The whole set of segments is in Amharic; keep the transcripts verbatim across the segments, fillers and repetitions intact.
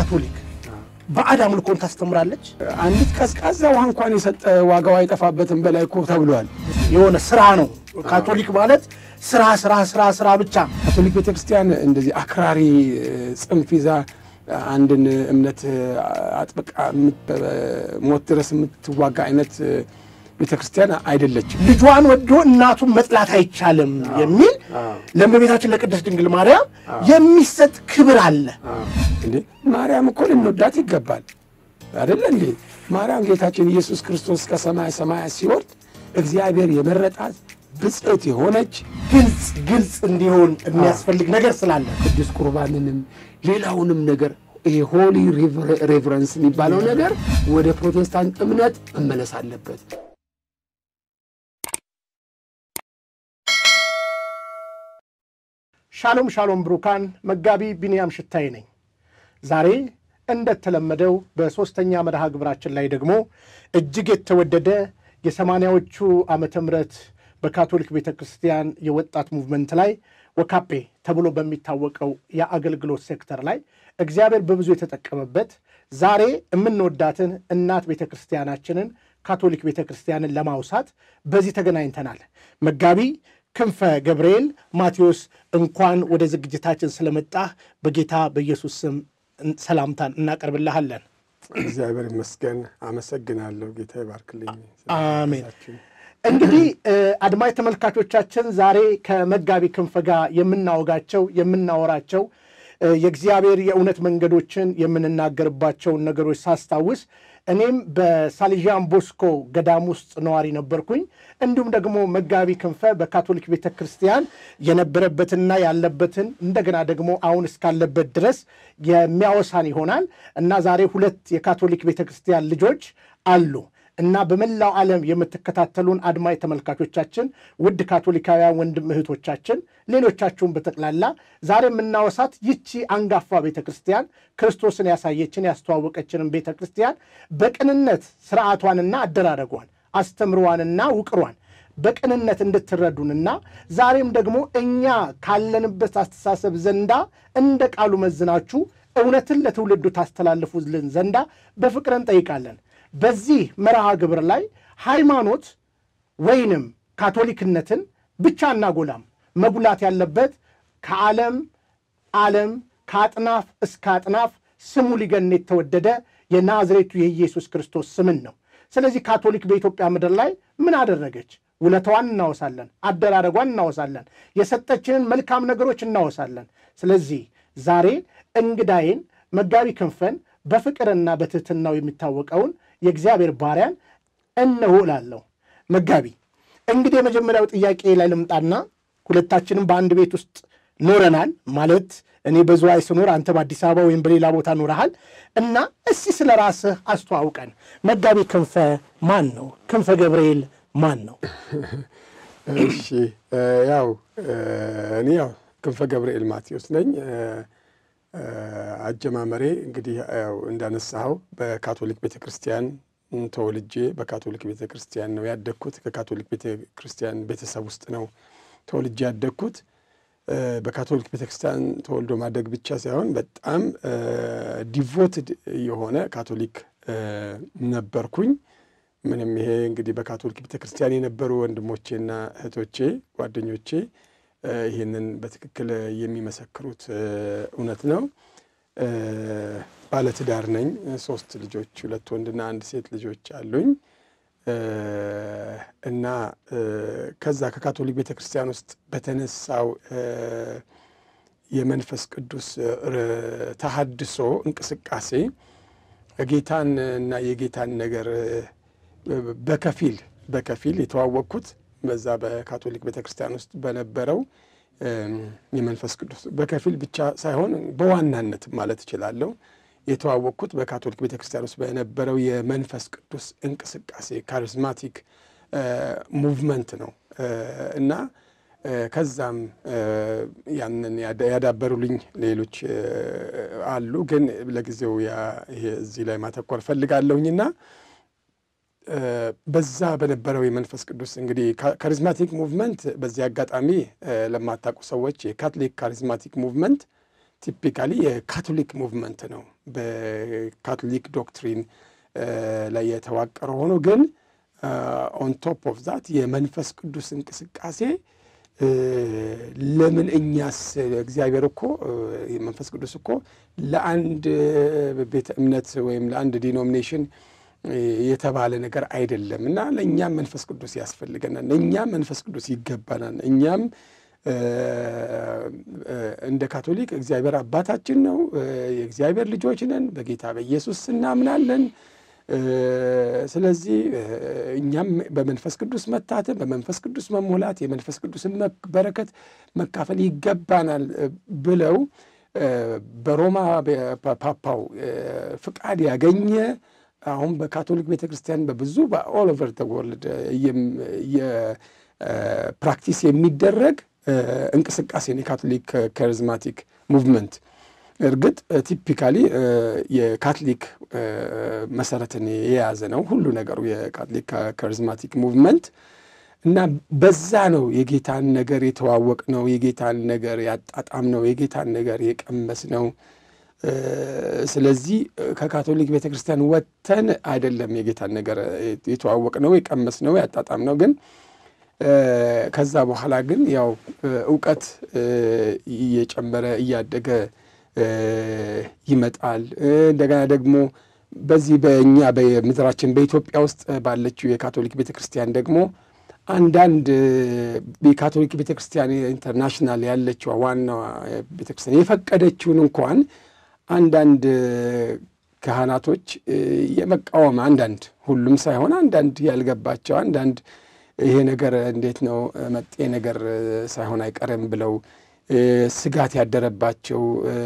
ካቶሊክ በአዳም ልኮን ታስተምራለች አንዲት ቀዝቃዛ ውሃ እንኳን የሰጠ ዋጋው አይጠፋበትም በላይ እኮ ተብሏል የሆነ ስራ ነው ካቶሊክ ማለት ስራ ስራ ስራ ስራ ብቻ ካቶሊክ ቤተክርስቲያን እንደዚህ አክራሪ ጽንፍ ይዛ አንድን እምነት አጥብቃ ሞት ድረስ የምትዋጋ አይነት ቤተክርስቲያን አይደለችም ልጇን ወዶ እናቱን መጥላት አይቻልም የሚል ለእመቤታችን ለቅድስት ድንግል ማርያም የሚሰጥ ክብር አለ እንዴ ማርያም እኮ ልንወዳት ይገባል አይደል እንዴ ማርያም ጌታችን ኢየሱስ ክርስቶስ ከሰማይ ሰማይ ሲወርድ እግዚአብሔር የመረጣት ብጽዕት የሆነች ግልጽ ግልጽ እንዲሆን የሚያስፈልግ ነገር ስላለ ቅዱስ ቁርባንንም ሌላውንም ነገር ይሄ ሆሊ ሬቨረንስ የሚባለው ነገር ወደ ፕሮቴስታንት እምነት መመለስ አለበት ሻሎም ሻሎም ብሩካን መጋቢ ቢኒያም ሽታዬ ነኝ ዛሬ እንደተለመደው በሶስተኛ መርሃ ግብራችን ላይ ደግሞ እጅግ የተወደደ የሰማንያዎቹ ዓመተ ምህረት በካቶሊክ ቤተክርስቲያን የወጣት ሙቭመንት ላይ ወካፔ ተብሎ በሚታወቀው የአገልግሎት ሴክተር ላይ እግዚአብሔር በብዙ የተጠቀመበት ዛሬ የምንወዳትን እናት ቤተክርስቲያናችንን ካቶሊክ ቤተክርስቲያንን ለማውሳት በዚህ ተገናኝተናል መጋቢ ክንፈ ገብርኤል ማቴዎስ እንኳን ወደ ዝግጅታችን ስለመጣ በጌታ በኢየሱስ ስም ሰላምታን እናቀርብልሃለን እግዚአብሔር ይመስገን አመሰግናለሁ ጌታ ይባርክልኝ አሜን እንግዲህ አድማጭ ተመልካቾቻችን ዛሬ ከመጋቢ ክንፈ ጋር የምናወጋቸው የምናወራቸው የእግዚአብሔር የእውነት መንገዶችን የምንናገርባቸው ነገሮች ሳስታውስ እኔም በሳሊጃን ቦስኮ ገዳም ውስጥ ነዋሪ ነበርኩኝ እንዲሁም ደግሞ መጋቢ ክንፈ በካቶሊክ ቤተክርስቲያን የነበረበትና ያለበትን እንደገና ደግሞ አሁን እስካለበት ድረስ የሚያወሳን ይሆናል እና ዛሬ ሁለት የካቶሊክ ቤተክርስቲያን ልጆች አሉ እና በመላው ዓለም የምትከታተሉን አድማጭ ተመልካቾቻችን ውድ ካቶሊካውያን ወንድም እህቶቻችን ሌሎቻችሁም በተቀላላ ዛሬ የምናወሳት ይቺ አንጋፋ ቤተክርስቲያን ክርስቶስን ያሳየችን ያስተዋወቀችንን ቤተክርስቲያን በቅንነት ስርዓቷንና አደራረጓን አስተምሯንና ውቅሯን በቅንነት እንድትረዱንና ዛሬም ደግሞ እኛ ካለንበት አስተሳሰብ ዘንዳ እንደ ቃሉ መዝናችሁ እውነትን ለትውልዱ ታስተላልፉልን ዘንዳ በፍቅር እንጠይቃለን በዚህ መርሃ ግብር ላይ ሃይማኖት ወይንም ካቶሊክነትን ብቻ እናጎላም መጉላት ያለበት ከዓለም ዓለም ከአጥናፍ እስከ አጥናፍ ስሙ ሊገን የተወደደ የናዝሬቱ የኢየሱስ ክርስቶስ ስምን ነው ስለዚህ ካቶሊክ በኢትዮጵያ ምድር ላይ ምን አደረገች ውለታዋን እናወሳለን አደራረጓን እናወሳለን የሰጠችንን መልካም ነገሮች እናወሳለን ስለዚህ ዛሬ እንግዳዬን መጋቢ ክንፈን በፍቅርና በትህትናው የሚታወቀውን የእግዚአብሔር ባሪያን እነሆ እላለሁ መጋቢ እንግዲህ የመጀመሪያው ጥያቄ ላይ ልምጣና ሁለታችንም በአንድ ቤት ውስጥ ኖረናል ማለት እኔ በዝዋይ ስኖር አንተ በአዲስ አበባ ወይም በሌላ ቦታ ኖረሃል እና እስቲ ስለራስህ አስተዋውቀን መጋቢ ክንፈ ማን ነው ክንፈ ገብርኤል ማን ነው እሺ ያው እኔ ያው ክንፈ ገብርኤል ማቴዎስ ነኝ አጀማመሬ እንግዲህ ያው እንዳነሳው በካቶሊክ ቤተክርስቲያን ተወልጄ በካቶሊክ ቤተክርስቲያን ነው ያደግኩት ከካቶሊክ ቤተክርስቲያን ቤተሰብ ውስጥ ነው ተወልጄ ያደግኩት በካቶሊክ ቤተክርስቲያን ተወልዶ ማደግ ብቻ ሳይሆን በጣም ዲቮትድ የሆነ ካቶሊክ ነበርኩኝ ምንም ይሄ እንግዲህ በካቶሊክ ቤተክርስቲያን የነበሩ ወንድሞቼና እህቶቼ ጓደኞቼ ይሄንን በትክክል የሚመሰክሩት እውነት ነው ባለ ትዳር ነኝ ሶስት ልጆች ሁለት ወንድና አንድ ሴት ልጆች አሉኝ እና ከዛ ከካቶሊክ ቤተክርስቲያን ውስጥ በተነሳው የመንፈስ ቅዱስ ተሐድሶ እንቅስቃሴ ጌታን እና የጌታን ነገር በከፊል በከፊል የተዋወቅኩት በዛ በካቶሊክ ቤተክርስቲያን ውስጥ በነበረው የመንፈስ ቅዱስ በከፊል ብቻ ሳይሆን በዋናነት ማለት ይችላልው የተዋወቅኩት በካቶሊክ ቤተክርስቲያን ውስጥ በነበረው የመንፈስ ቅዱስ እንቅስቃሴ ካሪዝማቲክ ሙቭመንት ነው እና ከዛም ያንን ያዳበሩልኝ ሌሎች አሉ ግን ለጊዜው ያ ይሄ እዚህ ላይ ማተኮር ፈልጋለሁኝና በዛ በነበረው የመንፈስ ቅዱስ እንግዲህ ካሪዝማቲክ ሙቭመንት በዚህ አጋጣሚ ለማታውቁ ሰዎች የካቶሊክ ካሪዝማቲክ ሙቭመንት ቲፒካሊ የካቶሊክ ሙቭመንት ነው በካቶሊክ ዶክትሪን ላይ የተዋቀረ ሆኖ ግን ኦን ቶፕ ኦፍ ዛት የመንፈስ ቅዱስ እንቅስቃሴ ለምን እኛስ እግዚአብሔር እኮ የመንፈስ ቅዱስ እኮ ለአንድ ቤተ እምነት ወይም ለአንድ ዲኖሚኔሽን የተባለ ነገር አይደለም እና ለእኛም መንፈስ ቅዱስ ያስፈልገናል ለእኛም መንፈስ ቅዱስ ይገባናል እኛም እንደ ካቶሊክ እግዚአብሔር አባታችን ነው የእግዚአብሔር ልጆች ነን በጌታ በኢየሱስ እናምናለን ስለዚህ እኛም በመንፈስ ቅዱስ መታተም በመንፈስ ቅዱስ መሞላት የመንፈስ ቅዱስን በረከት መካፈል ይገባናል ብለው በሮማ ፓፓው ፍቃድ ያገኘ አሁን በካቶሊክ ቤተክርስቲያን በብዙ በኦል ኦቨር ዘ ወርልድ የፕራክቲስ የሚደረግ እንቅስቃሴ ነው የካቶሊክ ካሪዝማቲክ ሙቭመንት እርግጥ ቲፒካሊ የካቶሊክ መሰረትን የያዘ ነው ሁሉ ነገሩ የካቶሊክ ካሪዝማቲክ ሙቭመንት እና በዛ ነው የጌታን ነገር የተዋወቅ ነው የጌታን ነገር ያጣጣም ነው የጌታን ነገር የቀመስ ነው ስለዚህ ከካቶሊክ ቤተክርስቲያን ወተን አይደለም የጌታን ነገር የተዋወቅ ነው የቀመስ ነው ያጣጣም ነው ግን ከዛ በኋላ ግን ያው ዕውቀት እየጨመረ እያደገ ይመጣል እንደገና ደግሞ በዚህ በእኛ በምድራችን በኢትዮጵያ ውስጥ ባለችው የካቶሊክ ቤተክርስቲያን ደግሞ አንዳንድ የካቶሊክ ቤተክርስቲያን ኢንተርናሽናል ያለችው ዋናው ቤተክርስቲያን የፈቀደችውን እንኳን አንዳንድ ካህናቶች የመቃወም አንዳንድ ሁሉም ሳይሆን አንዳንድ ያልገባቸው አንዳንድ ይሄ ነገር እንዴት ነው መጤ ነገር ሳይሆን አይቀርም ብለው ስጋት ያደረባቸው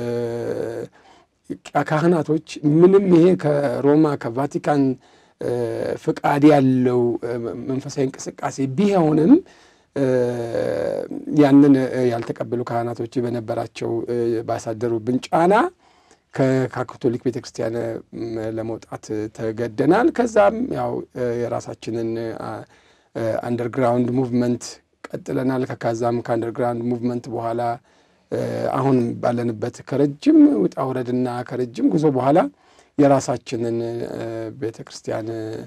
ካህናቶች ምንም ይሄ ከሮማ ከቫቲካን ፍቃድ ያለው መንፈሳዊ እንቅስቃሴ ቢሆንም ያንን ያልተቀበሉ ካህናቶች በነበራቸው ባሳደሩብን ጫና ከካቶሊክ ቤተክርስቲያን ለመውጣት ተገደናል ከዛም ያው የራሳችንን አንደርግራውንድ ሙቭመንት ቀጥለናል ከካዛም ከአንደርግራውንድ ሙቭመንት በኋላ አሁን ባለንበት ከረጅም ውጣ ወረድና ከረጅም ጉዞ በኋላ የራሳችንን ቤተክርስቲያን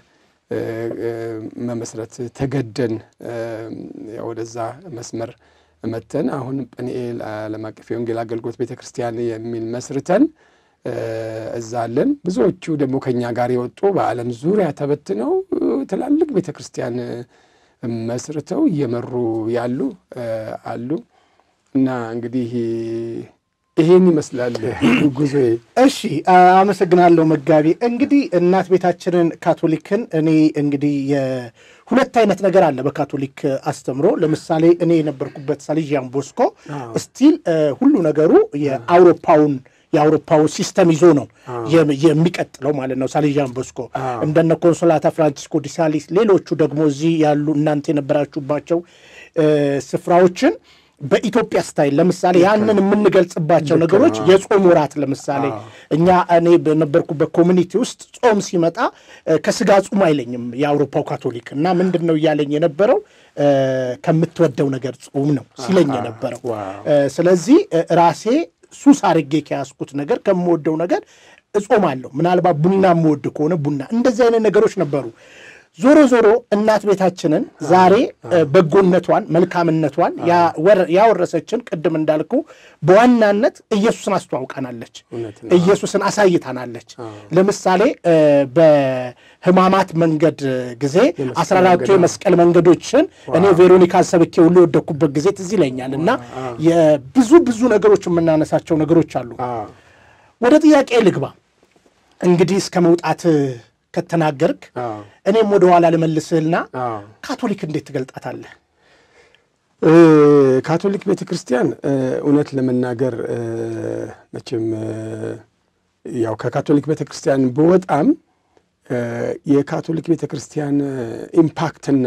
መመስረት ተገደን ወደዛ መስመር መተን አሁን ጵንኤል ዓለም አቀፍ የወንጌል አገልግሎት ቤተክርስቲያን የሚል መስርተን እዛለን ብዙዎቹ ደግሞ ከኛ ጋር የወጡ በዓለም ዙሪያ ተበትነው ትላልቅ ቤተክርስቲያን መስርተው እየመሩ ያሉ አሉ እና እንግዲህ ይሄን ይመስላል ጉዞዬ እሺ አመሰግናለሁ መጋቢ እንግዲህ እናት ቤታችንን ካቶሊክን እኔ እንግዲህ የሁለት አይነት ነገር አለ በካቶሊክ አስተምሮ ለምሳሌ እኔ የነበርኩበት ሳሊጃን ቦስኮ ስቲል ሁሉ ነገሩ የአውሮፓውን የአውሮፓው ሲስተም ይዞ ነው የሚቀጥለው ማለት ነው ሳሊጃን ቦስኮ እንደነ ኮንሶላታ ፍራንሲስኮ ዲ ሳሊስ ሌሎቹ ደግሞ እዚህ ያሉ እናንተ የነበራችሁባቸው ስፍራዎችን በኢትዮጵያ ስታይል ለምሳሌ ያንን የምንገልጽባቸው ነገሮች የጾም ወራት ለምሳሌ እኛ እኔ በነበርኩበት ኮሚኒቲ ውስጥ ጾም ሲመጣ ከስጋ ጾም አይለኝም የአውሮፓው ካቶሊክ እና ምንድነው ያለኝ የነበረው ከምትወደው ነገር ጾም ነው ሲለኝ የነበረው ስለዚህ ራሴ ሱስ አርጌ ከያስኩት ነገር ከምወደው ነገር እጾማለሁ ምናልባት ቡና ምወድ ከሆነ ቡና እንደዚህ አይነት ነገሮች ነበሩ ዞሮ ዞሮ እናት ቤታችንን ዛሬ በጎነቷን መልካምነቷን ያወረሰችን ቀደም እንዳልኩ በዋናነት ኢየሱስን አስተዋውቃናለች ኢየሱስን አሳይታናለች ለምሳሌ በህማማት መንገድ ጊዜ አስራ አራቱ የመስቀል መንገዶችን እኔ ቬሮኒካ ሰብኬ ሁሉ ወደኩበት ጊዜ ትዝ ይለኛልና የብዙ ብዙ ነገሮች የምናነሳቸው ነገሮች አሉ ወደ ጥያቄ ልግባ እንግዲህ እስከ መውጣት ከተናገርክ እኔም ወደ ኋላ ለመልስልና ካቶሊክ እንዴት ትገልጣታለህ ካቶሊክ ቤተክርስቲያን እውነት ለመናገር መቼም ያው ከካቶሊክ ቤተክርስቲያን በወጣም የካቶሊክ ቤተክርስቲያን ኢምፓክትና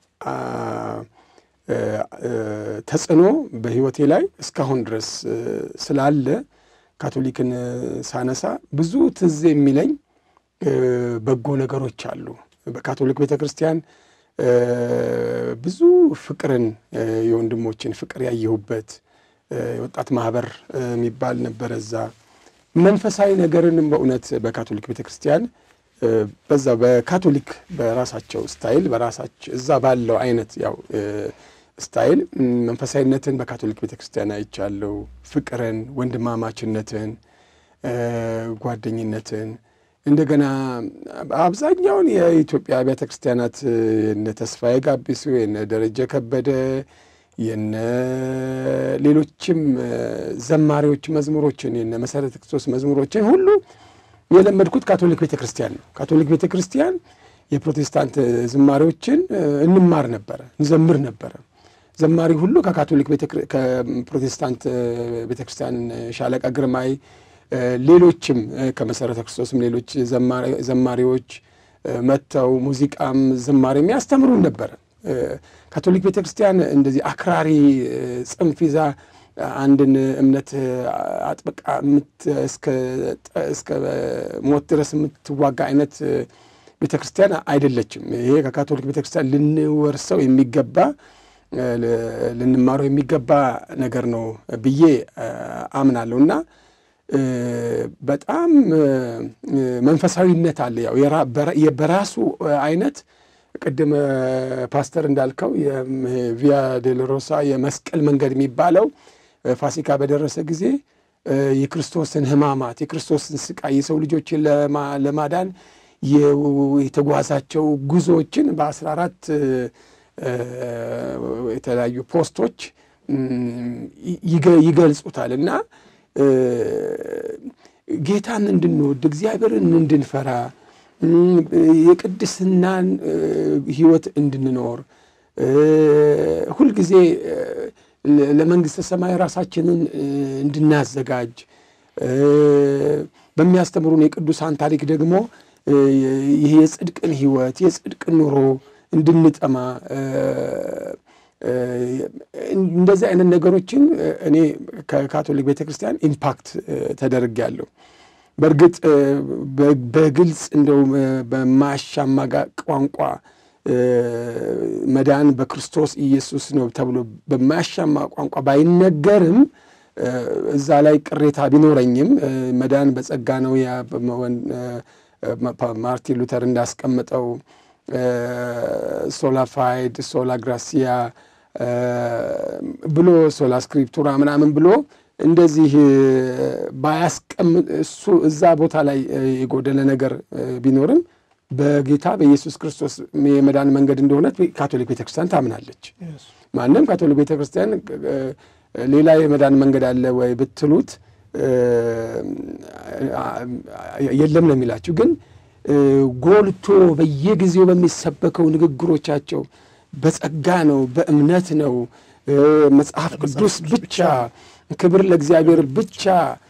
ተጽዕኖ በህይወቴ ላይ እስካሁን ድረስ ስላለ ካቶሊክን ሳነሳ ብዙ ትዝ የሚለኝ በጎ ነገሮች አሉ በካቶሊክ ቤተክርስቲያን ብዙ ፍቅርን የወንድሞችን ፍቅር ያየሁበት ወጣት ማህበር የሚባል ነበር እዛ መንፈሳዊ ነገርንም በእውነት በካቶሊክ ቤተክርስቲያን በዛ በካቶሊክ በራሳቸው ስታይል በራሳቸው እዛ ባለው አይነት ያው ስታይል መንፈሳዊነትን በካቶሊክ ቤተክርስቲያን አይቻለው ፍቅርን ወንድማማችነትን ጓደኝነትን እንደገና አብዛኛውን የኢትዮጵያ ቤተክርስቲያናት እነ ተስፋዬ ጋቢሱ እነ ደረጀ ከበደ የነ ሌሎችም ዘማሪዎች መዝሙሮችን የነ መሰረተ ክርስቶስ መዝሙሮችን ሁሉ የለመድኩት ካቶሊክ ቤተክርስቲያን ነው ካቶሊክ ቤተክርስቲያን የፕሮቴስታንት ዝማሪዎችን እንማር ነበር እንዘምር ነበር ዘማሪ ሁሉ ከካቶሊክ ከፕሮቴስታንት ቤተክርስቲያን ሻለቃ ግርማይ ሌሎችም ከመሰረተ ክርስቶስም ሌሎች ዘማሪዎች መተው ሙዚቃም ዝማሬም ያስተምሩን ነበር ካቶሊክ ቤተክርስቲያን እንደዚህ አክራሪ ጽንፊዛ አንድን እምነት አጥብቃ እስከ እስከ ሞት ድረስ የምትዋጋ አይነት ቤተክርስቲያን አይደለችም ይሄ ከካቶሊክ ቤተክርስቲያን ልንወርሰው የሚገባ ልንማረው የሚገባ ነገር ነው ብዬ አምናለሁና በጣም መንፈሳዊነት አለ ያው የበራሱ አይነት ቀደም ፓስተር እንዳልከው የቪያ ዴል ሮሳ የመስቀል መንገድ የሚባለው ፋሲካ በደረሰ ጊዜ የክርስቶስን ህማማት የክርስቶስን ስቃይ የሰው ልጆችን ለማዳን የተጓዛቸው ጉዞዎችን በ14 የተለያዩ ፖስቶች ይገልጹታልና ጌታን እንድንወድ እግዚአብሔርን እንድንፈራ የቅድስናን ህይወት እንድንኖር ሁሉ ጊዜ ለመንግስተ ሰማይ ራሳችንን እንድናዘጋጅ በሚያስተምሩን የቅዱሳን ታሪክ ደግሞ ይሄ የጽድቅን ህይወት የጽድቅን ኑሮ እንድንጠማ እንደዚህ አይነት ነገሮችን እኔ ከካቶሊክ ቤተክርስቲያን ኢምፓክት ተደርጋለሁ በርግጥ በግልጽ እንደው በማሻማ ቋንቋ መዳን በክርስቶስ ኢየሱስ ነው ተብሎ በማሻማ ቋንቋ ባይነገርም እዛ ላይ ቅሬታ ቢኖረኝም መዳን በጸጋ ነው ያ ማርቲን ሉተር እንዳስቀመጠው ሶላ ፋይድ ሶላ ግራሲያ ብሎ ሶላ ስክሪፕቱራ ምናምን ብሎ እንደዚህ ባያስቀምጥ እሱ እዛ ቦታ ላይ የጎደለ ነገር ቢኖርም በጌታ በኢየሱስ ክርስቶስ የመዳን መንገድ እንደሆነ ካቶሊክ ቤተክርስቲያን ታምናለች ማንንም ካቶሊክ ቤተክርስቲያን ሌላ የመዳን መንገድ አለ ወይ ብትሉት የለም ነው የሚላችሁ ግን ጎልቶ በየጊዜው በሚሰበከው ንግግሮቻቸው በጸጋ ነው በእምነት ነው መጽሐፍ ቅዱስ ብቻ ክብር ለእግዚአብሔር ብቻ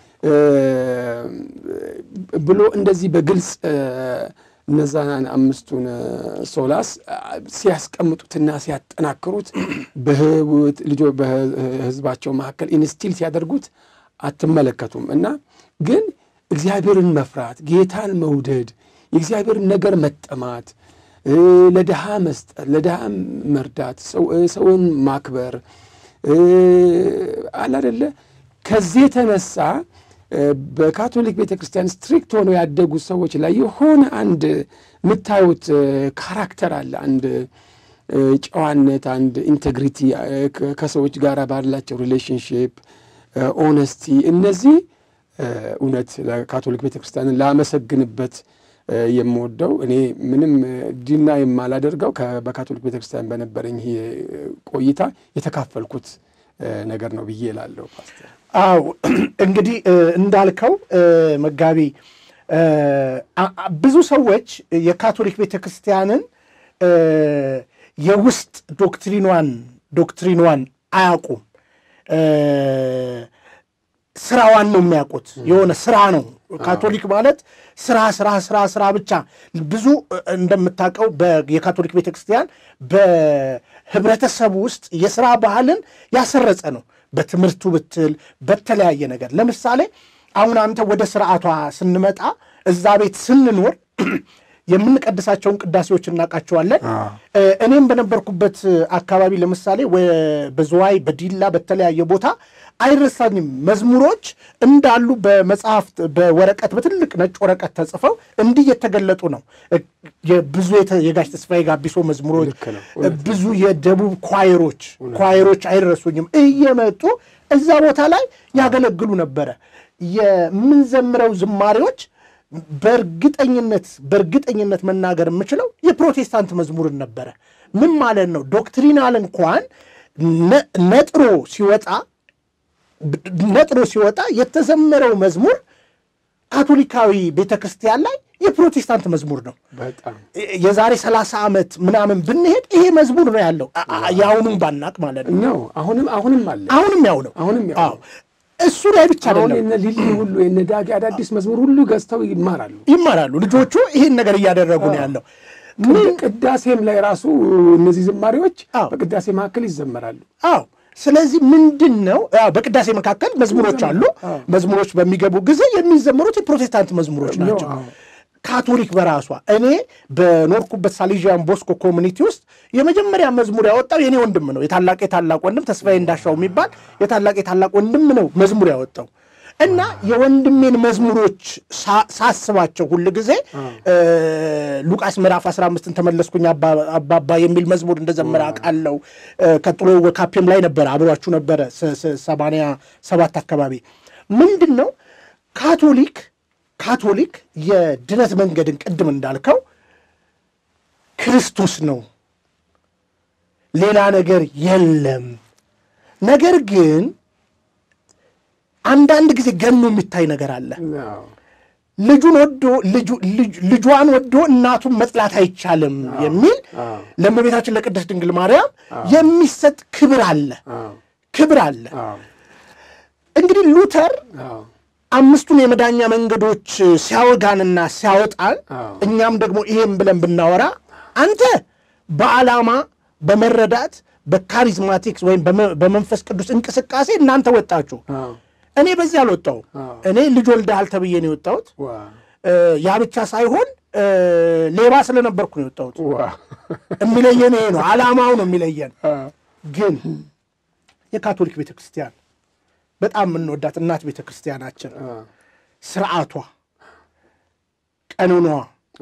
ብሎ እንደዚህ በግልጽ እነዛን አምስቱን ሶላስ ሲያስቀምጡትና ሲያጠናክሩት በህይወት ልጆ በህዝባቸው መካከል ኢንስቲል ሲያደርጉት አትመለከቱም እና ግን እግዚአብሔርን መፍራት ጌታን መውደድ የእግዚአብሔርን ነገር መጠማት ለደሃ መስጠት ለደሃ መርዳት ሰውን ማክበር አለ አይደለ ከዚህ ተነሳ በካቶሊክ ቤተክርስቲያን ስትሪክት ሆኖ ያደጉ ሰዎች ላይ የሆነ አንድ ምታዩት ካራክተር አለ አንድ ጨዋነት አንድ ኢንቴግሪቲ ከሰዎች ጋር ባላቸው ሪሌሽንሺፕ ኦነስቲ እነዚህ እውነት ለካቶሊክ ቤተክርስቲያን ላመሰግንበት የምወደው እኔ ምንም ዲና የማላደርገው በካቶሊክ ቤተክርስቲያን በነበረኝ ቆይታ የተካፈልኩት ነገር ነው ብዬ እላለሁ ፓስተር አው እንግዲህ እንዳልከው መጋቢ ብዙ ሰዎች የካቶሊክ ቤተክርስቲያንን የውስጥ ዶክትሪኗን ዶክትሪኗን አያውቁም ስራዋን ነው የሚያውቁት የሆነ ስራ ነው ካቶሊክ ማለት ስራ ስራ ስራ ስራ ብቻ ብዙ እንደምታውቀው በየካቶሊክ ቤተክርስቲያን በህብረተሰቡ ውስጥ የሥራ ባህልን ያሰረጸ ነው በትምህርቱ ብትል በተለያየ ነገር ለምሳሌ አሁን አንተ ወደ ስርዓቷ ስንመጣ እዛ ቤት ስንኖር የምንቀድሳቸውን ቅዳሴዎች እናቃቸዋለን እኔም በነበርኩበት አካባቢ ለምሳሌ በዝዋይ በዲላ በተለያየ ቦታ አይረሳኝም መዝሙሮች እንዳሉ በመጽሐፍ በወረቀት በትልቅ ነጭ ወረቀት ተጽፈው እንዲህ የተገለጡ ነው የብዙ የጋሽ ተስፋዬ ጋቢሶ መዝሙሮች ብዙ የደቡብ ኳይሮች ኳይሮች አይረሱኝም እየመጡ እዛ ቦታ ላይ ያገለግሉ ነበር የምንዘምረው ዝማሬዎች በርግጠኝነት በርግጠኝነት መናገር የምችለው የፕሮቴስታንት መዝሙር ነበር ምን ማለት ነው ዶክትሪናል እንኳን ነጥሮ ሲወጣ ነጥሮ ሲወጣ የተዘመረው መዝሙር ካቶሊካዊ ቤተክርስቲያን ላይ የፕሮቴስታንት መዝሙር ነው በጣም የዛሬ ሰላሳ ዓመት ምናምን ብንሄድ ይሄ መዝሙር ነው ያለው ያውንም ባናቅ ማለት ነው አሁንም አሁንም አለ አሁንም ያው ነው አሁንም ያው እሱ ላይ ብቻ አይደለም እነ ሊሊ ሁሉ እነ ዳጊ አዳዲስ መዝሙር ሁሉ ገዝተው ይማራሉ ይማራሉ ልጆቹ ይሄን ነገር ያደረጉ ነው ያለው ምን ቅዳሴም ላይ ራሱ እነዚህ ዝማሬዎች በቅዳሴ መካከል ይዘመራሉ አዎ ስለዚህ ምንድነው በቅዳሴ መካከል መዝሙሮች አሉ መዝሙሮች በሚገቡ ጊዜ የሚዘመሩት የፕሮቴስታንት መዝሙሮች ናቸው ካቶሊክ በራሷ እኔ በኖርኩበት ሳሊጂያን ቦስኮ ኮሚኒቲ ውስጥ የመጀመሪያ መዝሙር ያወጣው የኔ ወንድም ነው የታላቅ የታላቅ ወንድም ተስፋዬ እንዳሻው የሚባል የታላቅ የታላቅ ወንድም ነው መዝሙር ያወጣው እና የወንድሜን መዝሙሮች ሳስባቸው ሁሉ ጊዜ ሉቃስ ምዕራፍ አስራ አምስት ተመለስኩኝ አባባ የሚል መዝሙር እንደዘመረ አቃለው ከጥሎ ወካፔም ላይ ነበር አብሯችሁ ነበር ሰማንያ ሰባት አካባቢ ምንድነው ካቶሊክ ካቶሊክ የድነት መንገድን ቀድም እንዳልከው ክርስቶስ ነው ሌላ ነገር የለም ነገር ግን አንዳንድ ጊዜ ገኖ የሚታይ ነገር አለ ልጁን ወዶ ልጁ ልጇን ወዶ እናቱን መጥላት አይቻልም የሚል ለእመቤታችን ለቅድስት ድንግል ማርያም የሚሰጥ ክብር አለ ክብር አለ እንግዲህ ሉተር አምስቱን የመዳኛ መንገዶች ሲያወጋንና ሲያወጣን እኛም ደግሞ ይሄን ብለን ብናወራ አንተ በዓላማ በመረዳት በካሪዝማቲክስ ወይም በመንፈስ ቅዱስ እንቅስቃሴ እናንተ ወጣችሁ እኔ በዚህ አልወጣው እኔ ልጅ ወልደሃል ተብዬ ነው የወጣሁት ያ ብቻ ሳይሆን ሌባ ስለነበርኩ ነው የወጣሁት የሚለየን ይሄ ነው ዓላማው ነው የሚለየን ግን የካቶሊክ ቤተክርስቲያን በጣም ምንወዳት እናት ቤተክርስቲያናችን ስርዓቷ ቀኖኗ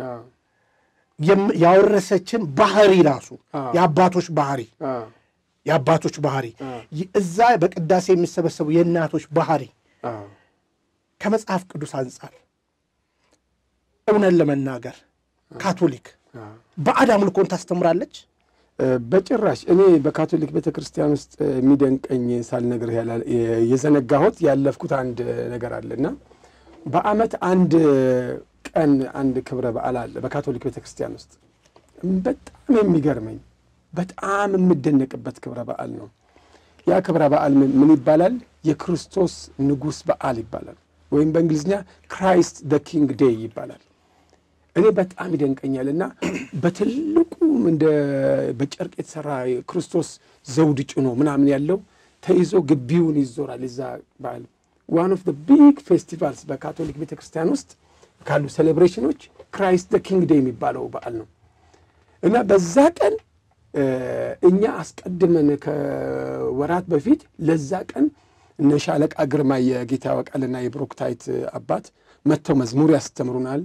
ያወረሰችን ባህሪ ራሱ ያባቶች ባህሪ ያባቶች ባህሪ እዛ በቅዳሴ የሚሰበሰቡ የእናቶች ባህሪ ከመጽሐፍ ቅዱስ አንፃር እውነት ለመናገር ካቶሊክ በአዳም ልኮን ታስተምራለች በጭራሽ እኔ በካቶሊክ ቤተክርስቲያን ውስጥ የሚደንቀኝ ሳልነግር የዘነጋሁት ያለፍኩት አንድ ነገር አለና በአመት አንድ ቀን አንድ ክብረ በዓል አለ በካቶሊክ ቤተክርስቲያን ውስጥ በጣም የሚገርመኝ በጣም የምደነቅበት ክብረ በዓል ነው ያ ክብረ በዓል ምን ይባላል የክርስቶስ ንጉስ በዓል ይባላል ወይም በእንግሊዝኛ ክራይስት ዘ ኪንግ ዴይ ይባላል እኔ በጣም ይደንቀኛልና በትልቁ እንደ በጨርቅ የተሰራ ክርስቶስ ዘውድ ጭኖ ምናምን ያለው ተይዞ ግቢውን ይዞራል እዛ በዓል one of the big festivals በካቶሊክ ቤተክርስቲያን ውስጥ ካሉ ሴሌብሬሽኖች ክራይስት ዘ ኪንግ ዴይ የሚባለው በዓል ነው እና በዛ ቀን እኛ አስቀድመን ከወራት በፊት ለዛ ቀን እነ ሻለቃ ግርማ የጌታ ወቃልና የብሮክታይት አባት መተው መዝሙር ያስተምሩናል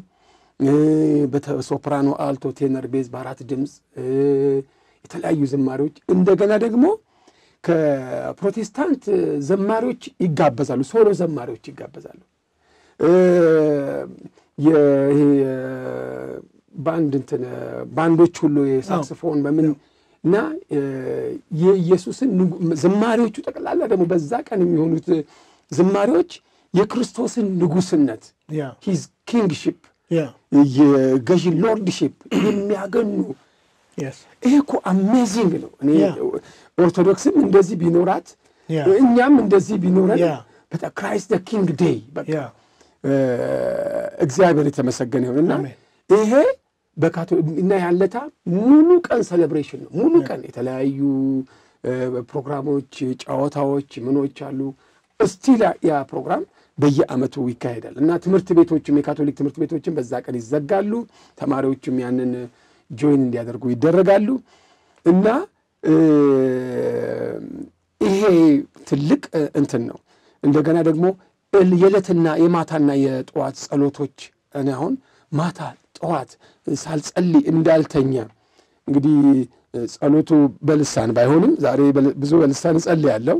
በሶፕራኖ አልቶ ቴነር ቤዝ በአራት ድምጽ የተለያዩ ዝማሬዎች እንደገና ደግሞ ከፕሮቴስታንት ዘማሪዎች ይጋበዛሉ ሶሎ ዘማሪዎች ይጋበዛሉ ይሄ ባንድ እንትን ባንዶች ሁሉ የሳክስፎን በምን እና የኢየሱስን ዝማሬዎቹ ተቀላላ ደግሞ በዛ ቀን የሚሆኑት ዝማሬዎች የክርስቶስን ንጉስነት his kingship የገዢ ሎርድሺፕ የሚያገኑ ይሄ እኮ አሜዚንግ ነው እኔ ኦርቶዶክስም እንደዚህ ቢኖራት እኛም እንደዚህ ቢኖረን በጣም ክራይስት ዘ ኪንግ ዴይ በቃ እግዚአብሔር የተመሰገነ ይሁንና ይሄ በካቶሊክ እና ያለታ ሙሉ ቀን ሴሌብሬሽን ነው ሙሉ ቀን የተለያዩ ፕሮግራሞች ጫዋታዎች ምኖች አሉ ስቲል ያ ፕሮግራም በየዓመቱ ይካሄዳል እና ትምህርት ቤቶችም የካቶሊክ ትምህርት ቤቶችም በዛ ቀን ይዘጋሉ ተማሪዎችም ያንን ጆይን እንዲያደርጉ ይደረጋሉ እና ይሄ ትልቅ እንትን ነው እንደገና ደግሞ የለትና የማታና የጧት ጸሎቶች እኔ አሁን ማታ ጧት ሳልጸልይ እንዳልተኛ እንግዲህ ጸሎቱ በልሳን ባይሆንም ዛሬ ብዙ በልሳን ጸልያለሁ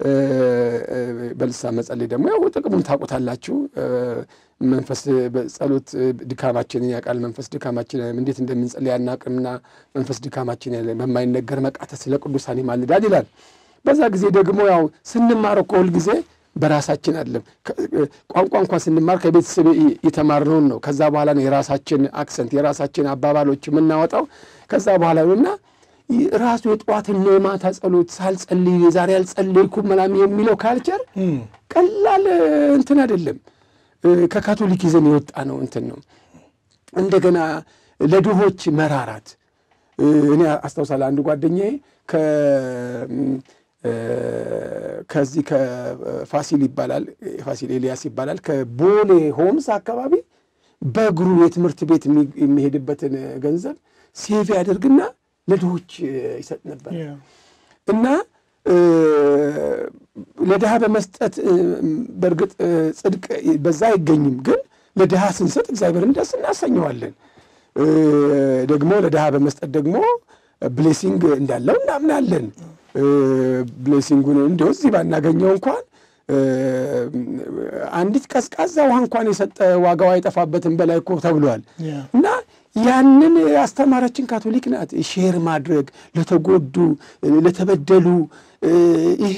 በልሳን መጸለይ ደግሞ ያው ጥቅሙን ታውቁታላችሁ መንፈስ ጸሎት ድካማችንን ያቃል መንፈስ ድካማችንን እንዴት እንደምንጸልይ ያናቅምና መንፈስ ድካማችንን በማይነገር መቃተት ስለ ቅዱሳን ይማልዳል ይላል በዛ ጊዜ ደግሞ ያው ስንማር ሁሉ ጊዜ በራሳችን አይደለም ቋንቋ እንኳን ስንማር ከቤተሰብ የተማርነው ነው ከዛ በኋላ ነው የራሳችን አክሰንት የራሳችን አባባሎች የምናወጣው ከዛ በኋላ ነውና ራሱ የጧትና የማታ ጸሎት ሳልጸልይ ዛሬ አልጸልይኩም ምናምን የሚለው ካልቸር ቀላል እንትን አይደለም ከካቶሊክ ይዘን የወጣ ነው እንትን ነው እንደገና ለድሆች መራራት እኔ አስተውሳለሁ አንድ ጓደኛዬ ከ ከዚህ ከፋሲል ይባላል ፋሲል ኤልያስ ይባላል ከቦሌ ሆምስ አካባቢ በእግሩ የትምህርት ቤት የሚሄድበትን ገንዘብ ሴቭ ያደርግና ለድሆች ይሰጥ ነበር እና ለድሃ በመስጠት በርግጥ ጽድቅ በዛ አይገኝም ግን ለድሃ ስንሰጥ እግዚአብሔርን ደስ እናሰኘዋለን ደግሞ ለድሃ በመስጠት ደግሞ ብሌሲንግ እንዳለው እናምናለን ብሌሲንጉን እንደው እዚህ ባናገኘው እንኳን አንዲት ቀዝቃዛ ውሃ እንኳን የሰጠ ዋጋው አይጠፋበትም በላይ እኮ ተብሏል እና ያንን አስተማራችን ካቶሊክ ናት ሼር ማድረግ ለተጎዱ ለተበደሉ ይሄ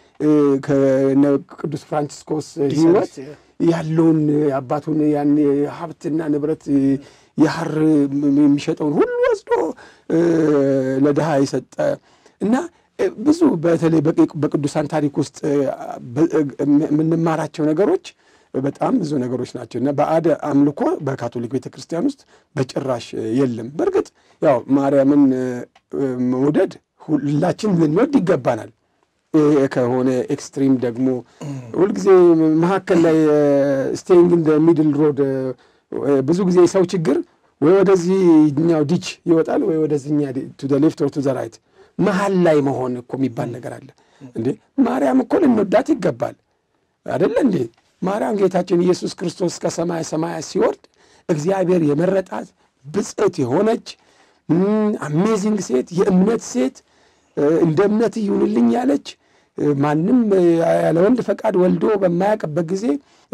ከቅዱስ ፍራንሲስኮስ ሕይወት ያለውን አባቱን ያን ሀብትና ንብረት ያር የሚሸጠውን ሁሉ ወስዶ ለድሃ ይሰጠ እና ብዙ በተለይ በቅዱሳን ታሪክ ውስጥ የምንማራቸው ነገሮች በጣም ብዙ ነገሮች ናቸውና በአደ አምልኮ በካቶሊክ ቤተክርስቲያን ውስጥ በጭራሽ የለም በርግጥ ያው ማርያምን መውደድ ሁላችን ልንወድ ይገባናል ከሆነ ኤክስትሪም ደግሞ ሁሉ ጊዜ መሐከል ላይ ስቴይንግ ኢን ዘ ሚድል ሮድ ብዙ ጊዜ ሰው ችግር ወይ ወደዚህኛው ዲች ይወጣል ወይ ወደዚህኛ ቱ ዘ ሌፍት ኦር ቱ ዘ ራይት መሃል ላይ መሆን እኮ የሚባል ነገር አለ እንዴ ማርያም እኮ ልንወዳት ይገባል አይደል እንዴ ማርያም ጌታችን ኢየሱስ ክርስቶስ ከሰማይ ሰማይ ሲወርድ እግዚአብሔር የመረጣት ብጽዕት የሆነች አሜዚንግ ሴት የእምነት ሴት እንደ እምነት ይሁንልኝ ያለች ማንም ያለ ወንድ ፈቃድ ወልዶ በማያቀበት ጊዜ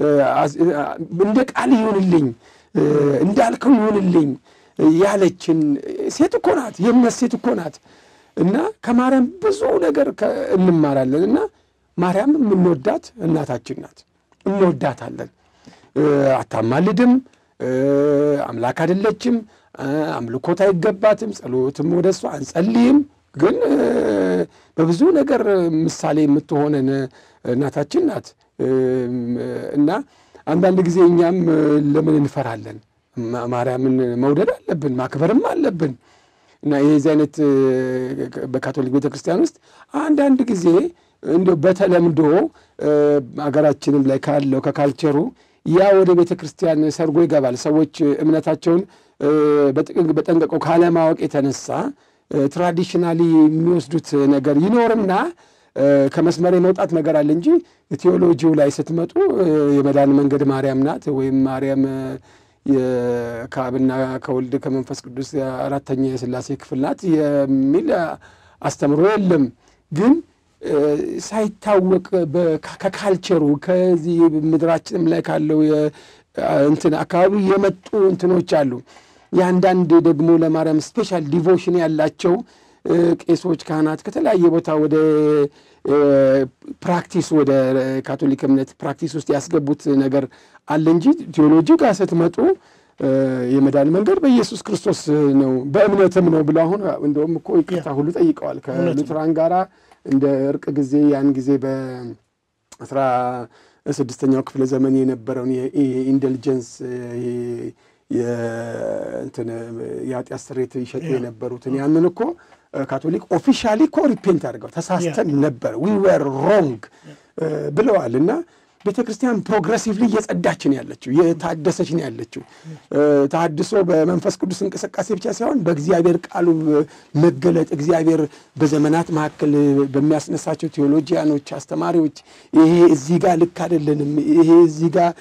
እንደ ቃል ይሁንልኝ እንዳልከው ይሁንልኝ ያለችን ሴት እኮ ናት የእምነት ሴት እኮ ናት እና ከማርያም ብዙ ነገር እንማራለንና ማርያም የምንወዳት እናታችን ናት እንወዳታለን አታማልድም አምላክ አይደለችም አምልኮት አይገባትም ጸሎትም ወደሷ አንጸልይም ግን በብዙ ነገር ምሳሌ የምትሆነን እናታችን ናት እና አንዳንድ ጊዜ እኛም ለምን እንፈራለን ማርያምን መውደድ አለብን ማክበርም አለብን እና የዚህ አይነት በካቶሊክ ቤተክርስቲያን ውስጥ አንዳንድ ጊዜ እንደው በተለምዶ አገራችንም ላይ ካለው ከካልቸሩ ያ ወደ ቤተክርስቲያን ሰርጎ ይገባል ሰዎች እምነታቸውን በጠንቀቀው ካለማወቅ የተነሳ ትራዲሽናሊ የሚወስዱት ነገር ይኖርና ከመስመር የመውጣት ነገር አለ እንጂ ቴዎሎጂው ላይ ስትመጡ የመዳን መንገድ ማርያም ናት ወይም ማርያም የካብና ከወልድ ከመንፈስ ቅዱስ አራተኛ የሥላሴ ክፍል ናት የሚል አስተምሮ የለም ግን ሳይታወቅ ከካልቸሩ ከዚህ ምድራችንም ላይ ካለው እንትን አካባቢ የመጡ እንትኖች አሉ ያንዳንድ ደግሞ ለማርያም ስፔሻል ዲቮሽን ያላቸው ቄሶች ካህናት ከተለያየ ቦታ ወደ ፕራክቲስ ወደ ካቶሊክ እምነት ፕራክቲስ ውስጥ ያስገቡት ነገር አለ እንጂ ቴዎሎጂ ጋር ስትመጡ የመዳን መንገድ በኢየሱስ ክርስቶስ ነው በእምነትም ነው ብለው አሁን እንደውም እኮ ይቅርታ ሁሉ ጠይቀዋል ከሉትራን ጋራ እንደ እርቅ ጊዜ ያን ጊዜ በአስራ ስድስተኛው ክፍለ ዘመን የነበረውን የኢንደልጀንስ የእንትን የኃጢአት ስርየት ይሸጡ የነበሩትን ያንን እኮ ካቶሊክ ኦፊሻሊ እኮ ሪፔንት አድርገው ተሳስተን ነበር we were wrong ብለዋልና ቤተክርስቲያን ፕሮግሬሲቭሊ እየጸዳች ነው ያለችው የታደሰች ነው ያለችው ታድሶ በመንፈስ ቅዱስ እንቅስቃሴ ብቻ ሳይሆን በእግዚአብሔር ቃሉ መገለጥ እግዚአብሔር በዘመናት መካከል በሚያስነሳቸው ቴዎሎጂያኖች አስተማሪዎች ይሄ እዚህ ጋር ልክ አይደለንም ይሄ እዚህ ጋር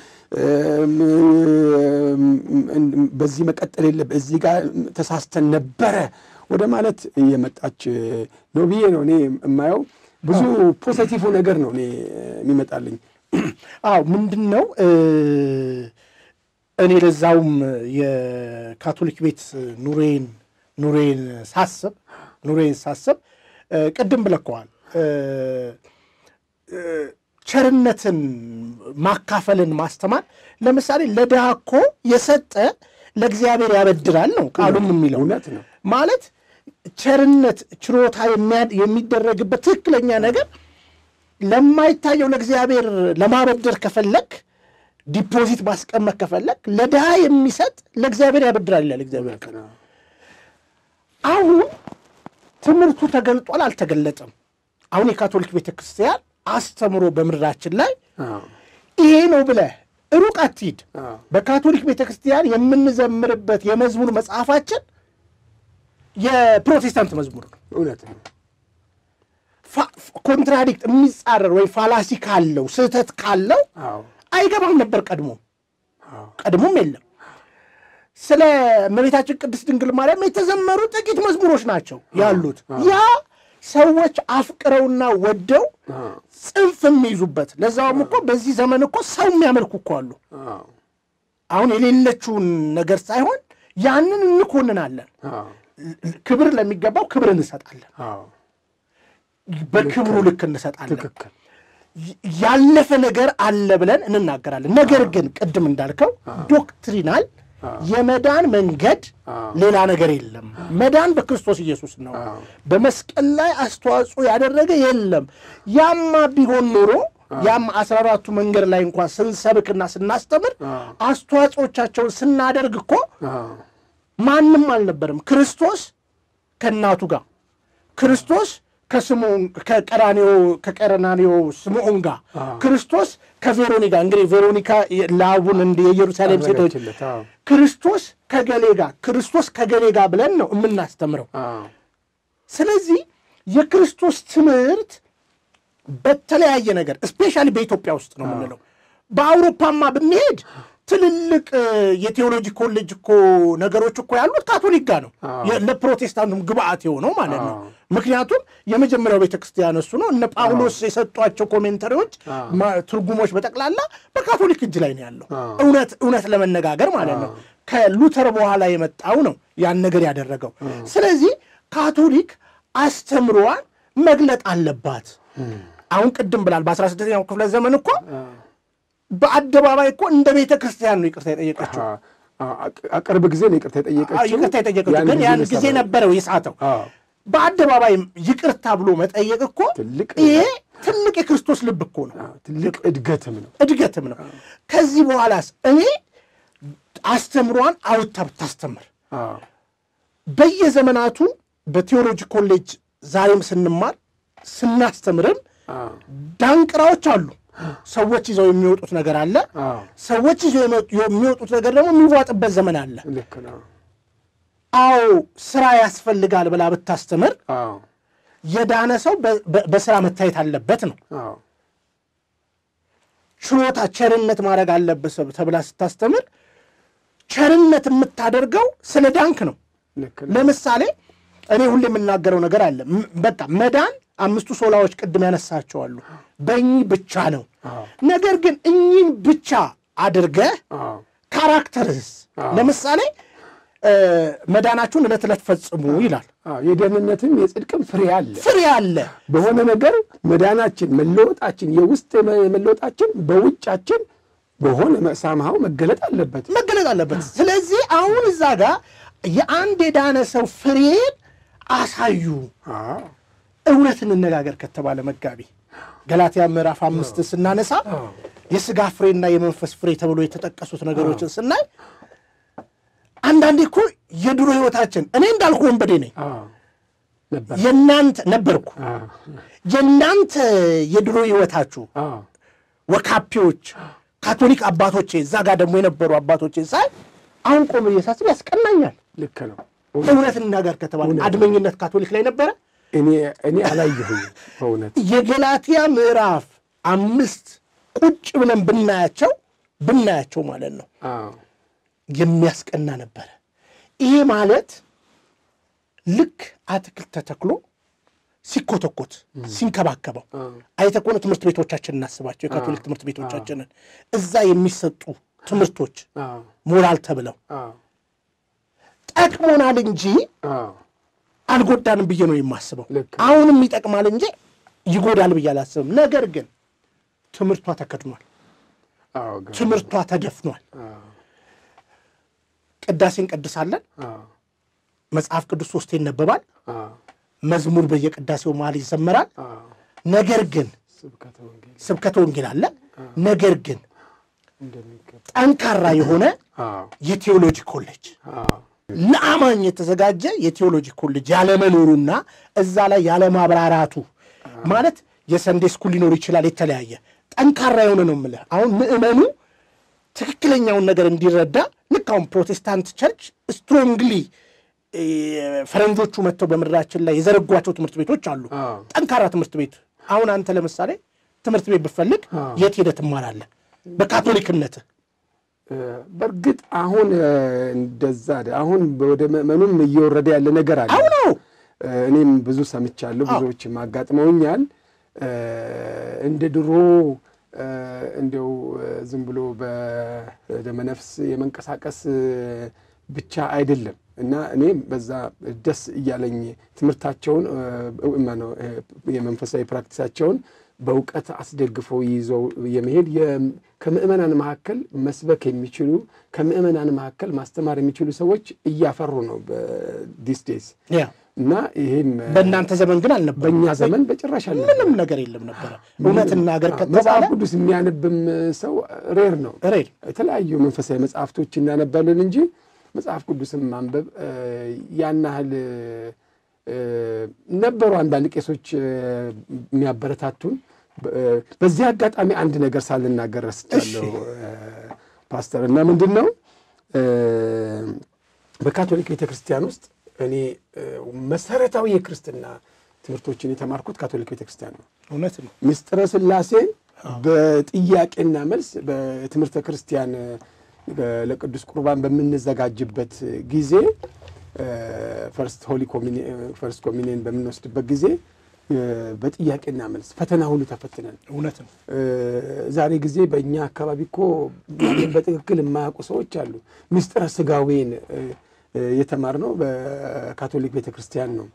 በዚህ መቀጠል የለበት እዚህ ጋር ተሳስተን ነበረ ወደ ማለት የመጣች ነው ብዬ ነው እኔ የማየው ብዙ ፖዚቲቭ ነገር ነው እኔ የሚመጣልኝ አው ምንድነው እኔ ለዛውም የካቶሊክ ቤት ኑሬን ኑሬን ሳስብ ኑሬን ሳስብ ቅድም ብለከዋል ቸርነትን ማካፈልን ማስተማር ለምሳሌ ለዳኮ የሰጠ ለእግዚአብሔር ያበድራል ነው ቃሉም የሚለው ማለት ቸርነት ችሮታ የሚደረግበት ትክክለኛ ነገር ለማይታየው ለእግዚአብሔር ለማበደር ከፈለክ ዲፖዚት ማስቀመጥ ከፈለክ ለዳሃ የሚሰጥ ለእግዚአብሔር ያበድራል ይላል እግዚአብሔር አሁን ትምህርቱ ተገልጧል አልተገለጠም አሁን የካቶሊክ ቤተክርስቲያን አስተምሮ በምድራችን ላይ ይሄ ነው ብለ ሩቅ አትሂድ በካቶሊክ ቤተክርስቲያን የምንዘምርበት የመዝሙር መጽሐፋችን የፕሮቴስታንት መዝሙር ነው እውነት ነው ኮንትራዲክት የሚጻረር ወይ ፋላሲ ካለው ስህተት ካለው አይገባም ነበር ቀድሞ ቀድሞም የለም ስለ እመቤታችን ቅድስት ድንግል ማርያም የተዘመሩ ጥቂት መዝሙሮች ናቸው ያሉት ያ ሰዎች አፍቅረውና ወደው ጽንፍ የሚይዙበት ለዛውም እኮ በዚህ ዘመን እኮ ሰው የሚያመልኩ እኮ አሉ አሁን የሌለችውን ነገር ሳይሆን ያንን እንኮንናለን ክብር ለሚገባው ክብር እንሰጣለን በክብሩ ልክ እንሰጣለን ያለፈ ነገር አለ ብለን እንናገራለን ነገር ግን ቅድም እንዳልከው ዶክትሪናል የመዳን መንገድ ሌላ ነገር የለም መዳን በክርስቶስ ኢየሱስ ነው በመስቀል ላይ አስተዋጽኦ ያደረገ የለም ያማ ቢሆን ኖሮ ያም አስራ አራቱ መንገድ ላይ እንኳን ስንሰብክና ስናስተምር አስተዋጽኦቻቸውን ስናደርግ እኮ ማንንም አልነበረም ክርስቶስ ከናቱ ጋር ክርስቶስ ከስምዖን ከቀራኒዮ ከቀራኒዮ ስምዖን ጋር ክርስቶስ ከቬሮኒካ እንግዲህ ቬሮኒካ ላቡን እንደ ኢየሩሳሌም ሴቶች ክርስቶስ ከገሌ ጋር ክርስቶስ ከገሌ ጋር ብለን ነው የምናስተምረው ስለዚህ የክርስቶስ ትምህርት በተለያየ ነገር ስፔሻሊ በኢትዮጵያ ውስጥ ነው የምንለው በአውሮፓማ ብንሄድ ትልልቅ የቴዎሎጂ ኮሌጅ እኮ ነገሮች እኮ ያሉት ካቶሊክ ጋር ነው ለፕሮቴስታንቱም ግብአት የሆነው ማለት ነው ምክንያቱም የመጀመሪያው ቤተክርስቲያን እሱ ነው እነ ጳውሎስ የሰጧቸው ኮሜንታሪዎች ትርጉሞች በጠቅላላ በካቶሊክ እጅ ላይ ነው ያለው እውነት እውነት ለመነጋገር ማለት ነው ከሉተር በኋላ የመጣው ነው ያን ነገር ያደረገው ስለዚህ ካቶሊክ አስተምሯን መግለጥ አለባት አሁን ቅድም ብላል በ16ኛው ክፍለ ዘመን እኮ በአደባባይ እኮ እንደ ቤተክርስቲያን ነው ይቅርታ የጠየቀችው አቀርብ ጊዜ ነው ይቅርታ የጠየቀችው ይቅርታ የጠየቀችው ግን ያን ጊዜ ነበረው ይሳተው በአደባባይ ይቅርታ ብሎ መጠየቅ እኮ ይሄ ትልቅ የክርስቶስ ልብ እኮ ነው ትልቅ እድገትም ነው እድገትም ነው ከዚህ በኋላስ እኔ አስተምሯን አውጣ ታስተምር በየዘመናቱ በቴዎሎጂ ኮሌጅ ዛሬም ስንማር ስናስተምርም ዳንቅራዎች አሉ ሰዎች ይዘው የሚወጡት ነገር አለ ሰዎች ይዘው የሚወጡት ነገር ደግሞ የሚዋጥበት ዘመን አለ ልክ ነው አው ስራ ያስፈልጋል ብላ ብታስተምር አው የዳነ ሰው በስራ መታየት አለበት ነው አው ችሎታ ቸርነት ማድረግ አለበት ተብላ ስታስተምር ቸርነት የምታደርገው ስለ ዳንክ ነው ለምሳሌ እኔ ሁሌ የምናገረው ነገር አለ በቃ መዳን አምስቱ ሶላዎች ቅድም ያነሳቸው አሉ በእኚ ብቻ ነው ነገር ግን እኚን ብቻ አድርገ ካራክተርስ ለምሳሌ መዳናችሁን ለተለት ፈጽሙ ይላል የደህንነትም የጽድቅም ፍሬ አለ ፍሬ አለ በሆነ ነገር መዳናችን መለወጣችን የውስጥ መለወጣችን በውጫችን በሆነ መሳማው መገለጥ አለበት መገለጥ አለበት ስለዚህ አሁን እዛ ጋር የአንድ የዳነ ሰው ፍሬ አሳዩ አዎ እውነትን እንነጋገር ከተባለ መጋቢ ገላትያ ምዕራፍ አምስት ስናነሳ የሥጋ ፍሬና የመንፈስ ፍሬ ተብሎ የተጠቀሱት ነገሮችን ስናይ አንዳንዴ እኮ የድሮ ህይወታችን እኔ እንዳልኩ ወንበዴ ነኝ የናንተ ነበርኩ የናንተ የድሮ ህይወታችሁ ወካፒዎች ካቶሊክ አባቶቼ እዛ ጋር ደግሞ የነበሩ አባቶቼ ሳይ አሁን ቆም እየሳስብ ያስቀናኛል ልክ ነው እውነትን ነገር ከተባለ አድመኝነት ካቶሊክ ላይ ነበር እኔ እኔ አላየሁኝ በእውነት የገላትያ ምዕራፍ አምስት ቁጭ ብለን ብናያቸው ብናያቸው ማለት ነው አዎ የሚያስቀና ነበር ይሄ ማለት ልክ አትክልት ተተክሎ ሲኮተኮት ሲንከባከበው አይተኮነ ትምህርት ቤቶቻችንን እናስባቸው የካቶሊክ ትምህርት ቤቶቻችንን እዛ የሚሰጡ ትምህርቶች ሞራል ተብለው ጠቅሞናል እንጂ አልጎዳንም ብዬ ነው የማስበው አሁንም ይጠቅማል እንጂ ይጎዳል ብዬ አላስብም ነገር ግን ትምህርቷ ተከድኗል አዎ ትምህርቷ ተደፍኗል ቅዳሴን ቀድሳለን መጽሐፍ ቅዱስ ሶስት ይነበባል መዝሙር በየቅዳሴው መሃል ይዘመራል ነገር ግን ስብከተ ወንጌል አለ ነገር ግን ጠንካራ የሆነ የቴዎሎጂ ኮሌጅ ለአማኝ የተዘጋጀ የቴዎሎጂ ኮሌጅ ያለ መኖሩና እዛ ላይ ያለ ማብራራቱ ማለት የሰንዴ ስኩል ሊኖር ይችላል የተለያየ ጠንካራ የሆነ ነው ማለት አሁን ምእመኑ ትክክለኛውን ነገር እንዲረዳ ልክ አሁን ፕሮቴስታንት ቸርች ስትሮንግሊ ፈረንጆቹ መጥተው በመድራችን ላይ የዘረጓቸው ትምህርት ቤቶች አሉ ጠንካራ ትምህርት ቤት አሁን አንተ ለምሳሌ ትምህርት ቤት በፈልግ የት ሄደህ ትማራለህ በካቶሊክነት በርግጥ አሁን እንደዛ አሁን ወደ ምንም እየወረደ ያለ ነገር አለ አሁን እኔም ብዙ ሰምቻለሁ ብዙዎች ማጋጥመውኛል እንደ ድሮ እንደው ዝም ብሎ በደመነፍስ የመንቀሳቀስ ብቻ አይደለም እና እኔ በዛ ደስ እያለኝ ትምህርታቸውን ማነው የመንፈሳዊ ፕራክቲሳቸውን በእውቀት አስደግፈው ይዘው የመሄድ ከመእመናን መካከል መስበክ የሚችሉ ከመእመናን መካከል ማስተማር የሚችሉ ሰዎች እያፈሩ ነው በዲስ ዴይስ ያ እና ይሄም በእናንተ ዘመን ግን አልነበረ በእኛ ዘመን በጭራሽ አለ ምንም ነገር የለም ነበር እውነትና ነገር ከተባለ መጽሐፍ ቅዱስ የሚያነብም ሰው ሬር ነው ሬር የተለያዩ መንፈሳዊ መጽሐፍቶች እናነባለን እንጂ መጽሐፍ ቅዱስን ማንበብ ያናህል ነበሩ አንዳንድ ቄሶች የሚያበረታቱን በዚህ አጋጣሚ አንድ ነገር ሳልናገር ረስቻለሁ ፓስተር እና ምንድነው በካቶሊክ ቤተክርስቲያን ውስጥ እኔ መሰረታዊ የክርስትና ትምህርቶችን የተማርኩት ካቶሊክ ቤተክርስቲያን ነው እውነት ነው ምስጢረ ሥላሴ በጥያቄና መልስ በትምህርተ ክርስቲያን ለቅዱስ ቁርባን በመነዘጋጅበት ጊዜ ፈርስት ሆሊ ኮሚኒየን ፈርስት ኮሚኒየን በመንወስድበት ጊዜ በጥያቄና መልስ ፈተና ሁሉ ተፈትነን እውነት ነው ዛሬ ጊዜ በእኛ አካባቢኮ በትክክል የማያውቁ ሰዎች አሉ ምስጢረ ሥጋዌን የተማርነው በካቶሊክ ቤተክርስቲያን ነው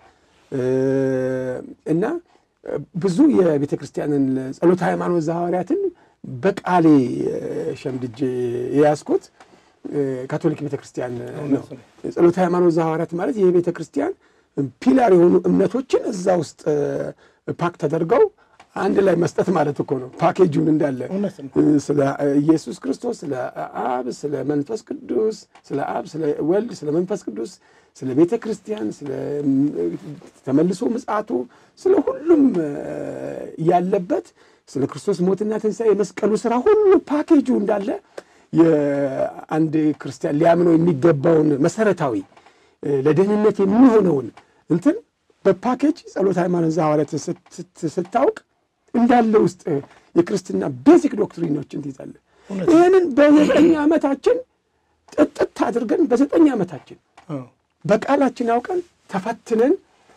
እና ብዙ የቤተክርስቲያንን ጸሎተ ሃይማኖት ዘሐዋርያትን በቃሌ ሸምድጄ ያስኩት ካቶሊክ ቤተክርስቲያን ነው ጸሎተ ሃይማኖት ዘሐዋርያት ማለት የቤተክርስቲያን ፒላር የሆኑ እምነቶችን እዛ ውስጥ ፓክ ተደርገው አንድ ላይ መስጠት ማለት እኮ ነው ፓኬጁን እንዳለ ስለ ኢየሱስ ክርስቶስ ስለ አብ ስለ መንፈስ ቅዱስ ስለ አብ ስለ ወልድ ስለ መንፈስ ቅዱስ ስለ ቤተክርስቲያን ስለ ተመልሶ ምጽአቱ ስለ ሁሉም ያለበት ስለ ክርስቶስ ሞትና ትንሣኤ መስቀሉ ሥራ ሁሉ ፓኬጁ እንዳለ የአንድ ክርስቲያን ሊያምነው የሚገባውን መሰረታዊ ለደህንነት የሚሆነውን እንትን በፓኬጅ ጸሎተ ሃይማኖት ዘሐዋርያት ስታውቅ እንዳለ ውስጥ የክርስትና ቤዚክ ዶክትሪኖችን ትይዛለህ ይሄንን በዘጠኝ ዓመታችን ጥጥት አድርገን በዘጠኝ ዓመታችን በቃላችን አውቀን ተፈትነን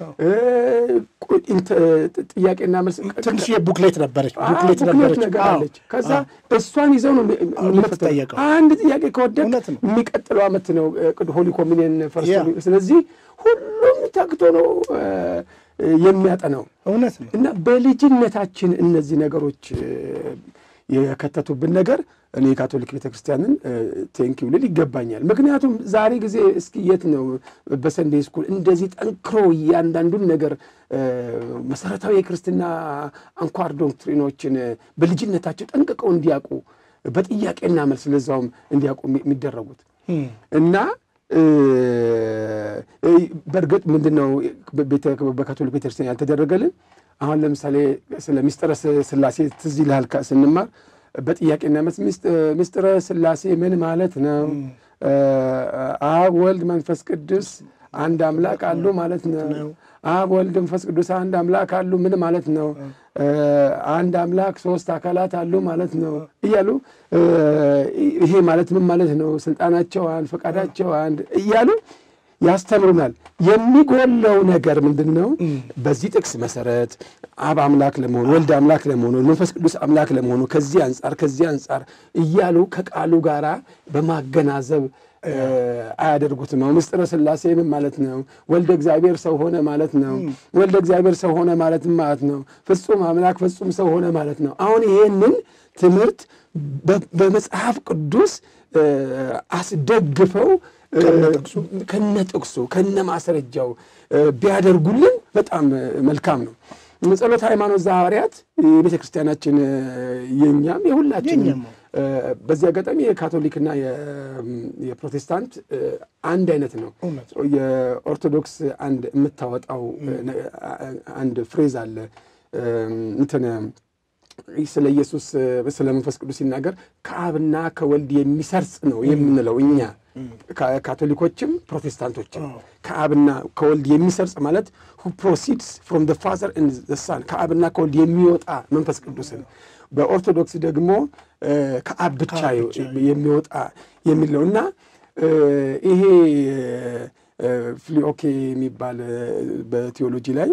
ጥያቄና መልስ ትንሽ የቡክሌት ነበረች ቡክሌት ነበረች ከዛ እሷን ይዘው ነው የሚፈተየው አንድ ጥያቄ ከወደቀ የሚቀጥለው ዓመት ነው ሆሊ ኮሚኒየን ፈርስት ስለዚህ ሁሉም ተግቶ ነው የሚያጠናው እውነት ነው እና በልጅነታችን እነዚህ ነገሮች የከተቱብን ነገር እኔ ካቶሊክ ቤተክርስቲያንን ቴንኪው ልል ይገባኛል ምክንያቱም ዛሬ ጊዜ እስኪ የት ነው በሰንዴይ ስኩል እንደዚህ ጠንክሮ ያንዳንዱን ነገር መሰረታዊ የክርስትና አንኳር ዶክትሪኖችን በልጅነታቸው ጠንቅቀው እንዲያውቁ በጥያቄና መልስ ለዛውም እንዲያውቁ የሚደረጉት እና በርግጥ ምንድነው በካቶሊክ ቤተክርስቲያን ያልተደረገልን አሁን ለምሳሌ ስለ ምስጢረ ሥላሴ ትዝ ይላል ስንማር በጥያቄና መልስ ምስጢረ ሥላሴ ምን ማለት ነው? አብ ወልድ መንፈስ ቅዱስ አንድ አምላክ አሉ ማለት ነው። አብ ወልድ መንፈስ ቅዱስ አንድ አምላክ አሉ ምን ማለት ነው? አንድ አምላክ ሶስት አካላት አሉ ማለት ነው እያሉ ይሄ ማለት ምን ማለት ነው? ስልጣናቸው አንድ ፈቃዳቸው አንድ እያሉ ያስተምሩናል። የሚጎለው ነገር ምንድነው? በዚህ ጥቅስ መሰረት አብ አምላክ ለመሆኑ ወልድ አምላክ ለመሆኑ መንፈስ ቅዱስ አምላክ ለመሆኑ ከዚህ አንፃር ከዚህ አንፃር እያሉ ከቃሉ ጋራ በማገናዘብ አያደርጉት ነው። ምስጢረ ሥላሴ ምን ማለት ነው? ወልደ እግዚአብሔር ሰው ሆነ ማለት ነው። ወልደ እግዚአብሔር ሰው ሆነ ማለት ማለት ነው። ፍጹም አምላክ ፍጹም ሰው ሆነ ማለት ነው። አሁን ይሄንን ትምህርት በመጽሐፍ ቅዱስ አስደግፈው ከነጥቅሱ ከነማስረጃው ቢያደርጉልን በጣም መልካም ነው። ጸሎተ ሃይማኖት ዘሐዋርያት የቤተክርስቲያናችን የኛም የሁላችንም በዚህ አጋጣሚ የካቶሊክና የፕሮቴስታንት አንድ አይነት ነው። የኦርቶዶክስ አንድ የምታወጣው አንድ ፍሬዝ አለ እንትን ስለ ኢየሱስ ስለ መንፈስ ቅዱስ ሲናገር ከአብና ከወልድ የሚሰርጽ ነው የምንለው እኛ ካቶሊኮችም ፕሮቴስታንቶችም ከአብና ከወልድ የሚሰርጽ ማለት who proceeds from the father and the son ከአብና ከወልድ የሚወጣ መንፈስ ቅዱስ ነው። በኦርቶዶክስ ደግሞ ከአብ ብቻ የሚወጣ የሚለውና ይሄ ፍሊኦኬ የሚባል በቲዮሎጂ ላይ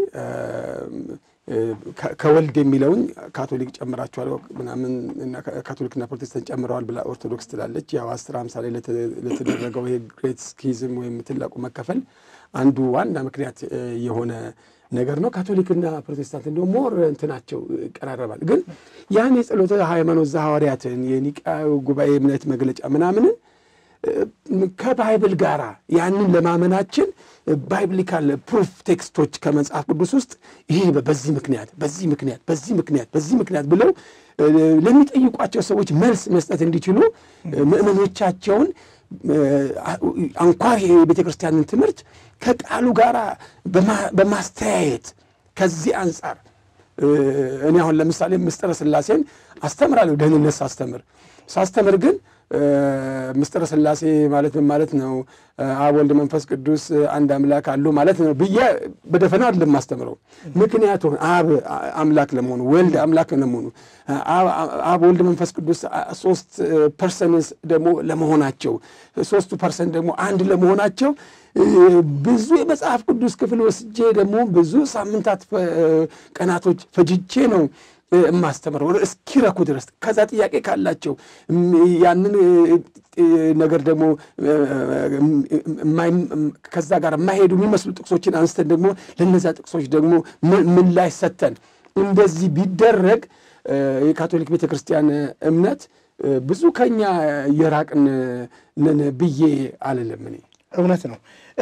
ከወልድ የሚለውን ካቶሊክ ጨምራቸዋል ምናምን እና ካቶሊክና ፕሮቴስታንት ጨምረዋል ብላ ኦርቶዶክስ ትላለች። ያው አስራ ሃምሳ ላይ ለተደረገው ይሄ ግሬት ስኪዝም ወይም ትልቁ መከፈል አንዱ ዋና ምክንያት የሆነ ነገር ነው። ካቶሊክና ፕሮቴስታንት እንደው ሞር እንትናቸው ይቀራረባል። ግን ያን የጸሎተ ሃይማኖት ዘሐዋርያትን የኒቃ ጉባኤ እምነት መግለጫ ምናምን ከባይብል ጋራ ያንን ለማመናችን ባይብሊካል ፕሩፍ ቴክስቶች ከመጽሐፍ ቅዱስ ውስጥ ይሄ በዚህ ምክንያት በዚህ ምክንያት በዚህ ምክንያት በዚህ ምክንያት ብለው ለሚጠይቋቸው ሰዎች መልስ መስጠት እንዲችሉ ምእመኖቻቸውን አንኳር የቤተክርስቲያንን ትምህርት ከቃሉ ጋራ በማስተያየት ከዚህ አንፃር እኔ አሁን ለምሳሌ ምስጢረ ሥላሴን አስተምራለሁ። ደህንነት ሳስተምር ሳስተምር ግን ምስጢረ ሥላሴ ማለት ምን ማለት ነው? አብ ወልድ መንፈስ ቅዱስ አንድ አምላክ አሉ ማለት ነው ብዬ በደፈናው አይደለም ማስተምረው። ምክንያቱም አብ አምላክ ለመሆኑ ወልድ አምላክ ለመሆኑ አብ ወልድ መንፈስ ቅዱስ ሶስት ፐርሰንስ ደግሞ ለመሆናቸው ሶስቱ ፐርሰንት ደግሞ አንድ ለመሆናቸው ብዙ የመጽሐፍ ቅዱስ ክፍል ወስጄ ደግሞ ብዙ ሳምንታት ቀናቶች ፈጅቼ ነው ማስተምረው እስኪረኩ ድረስ። ከዛ ጥያቄ ካላቸው ያንን ነገር ደግሞ ከዛ ጋር የማይሄዱ የሚመስሉ ጥቅሶችን አንስተን ደግሞ ለነዛ ጥቅሶች ደግሞ ምን ላይ ሰተን እንደዚህ ቢደረግ የካቶሊክ ቤተክርስቲያን እምነት ብዙ ከኛ የራቅን ነን ብዬ አልልም። እኔ እውነት ነው።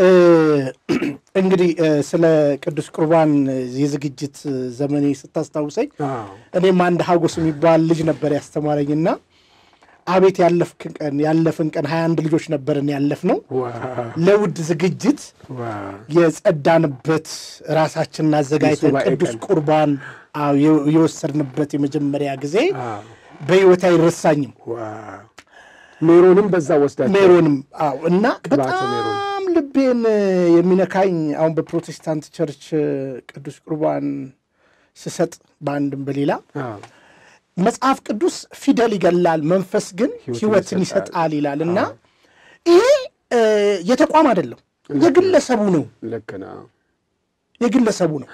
እንግዲህ ስለ ቅዱስ ቁርባን የዝግጅት ዘመኔ ስታስታውሰኝ እኔም አንድ ሀጎስ የሚባል ልጅ ነበር ያስተማረኝና አቤት ያለፍን ቀን ያለፍን ቀን ሃያ አንድ ልጆች ነበርን ያለፍነው ለውድ ዝግጅት የጸዳንበት ራሳችንን አዘጋጅተን ቅዱስ ቁርባን የወሰድንበት የመጀመሪያ ጊዜ በህይወት አይረሳኝም። ሜሮንም በዛ ወስዳቸው ሜሮንም አዎ እና በጣም ልቤን የሚነካኝ አሁን በፕሮቴስታንት ቸርች ቅዱስ ቁርባን ስሰጥ በአንድም በሌላ መጽሐፍ ቅዱስ ፊደል ይገላል መንፈስ ግን ሕይወትን ይሰጣል ይላልና ይሄ የተቋም አይደለም የግለሰቡ ነው። ልክ ነው የግለሰቡ ነው።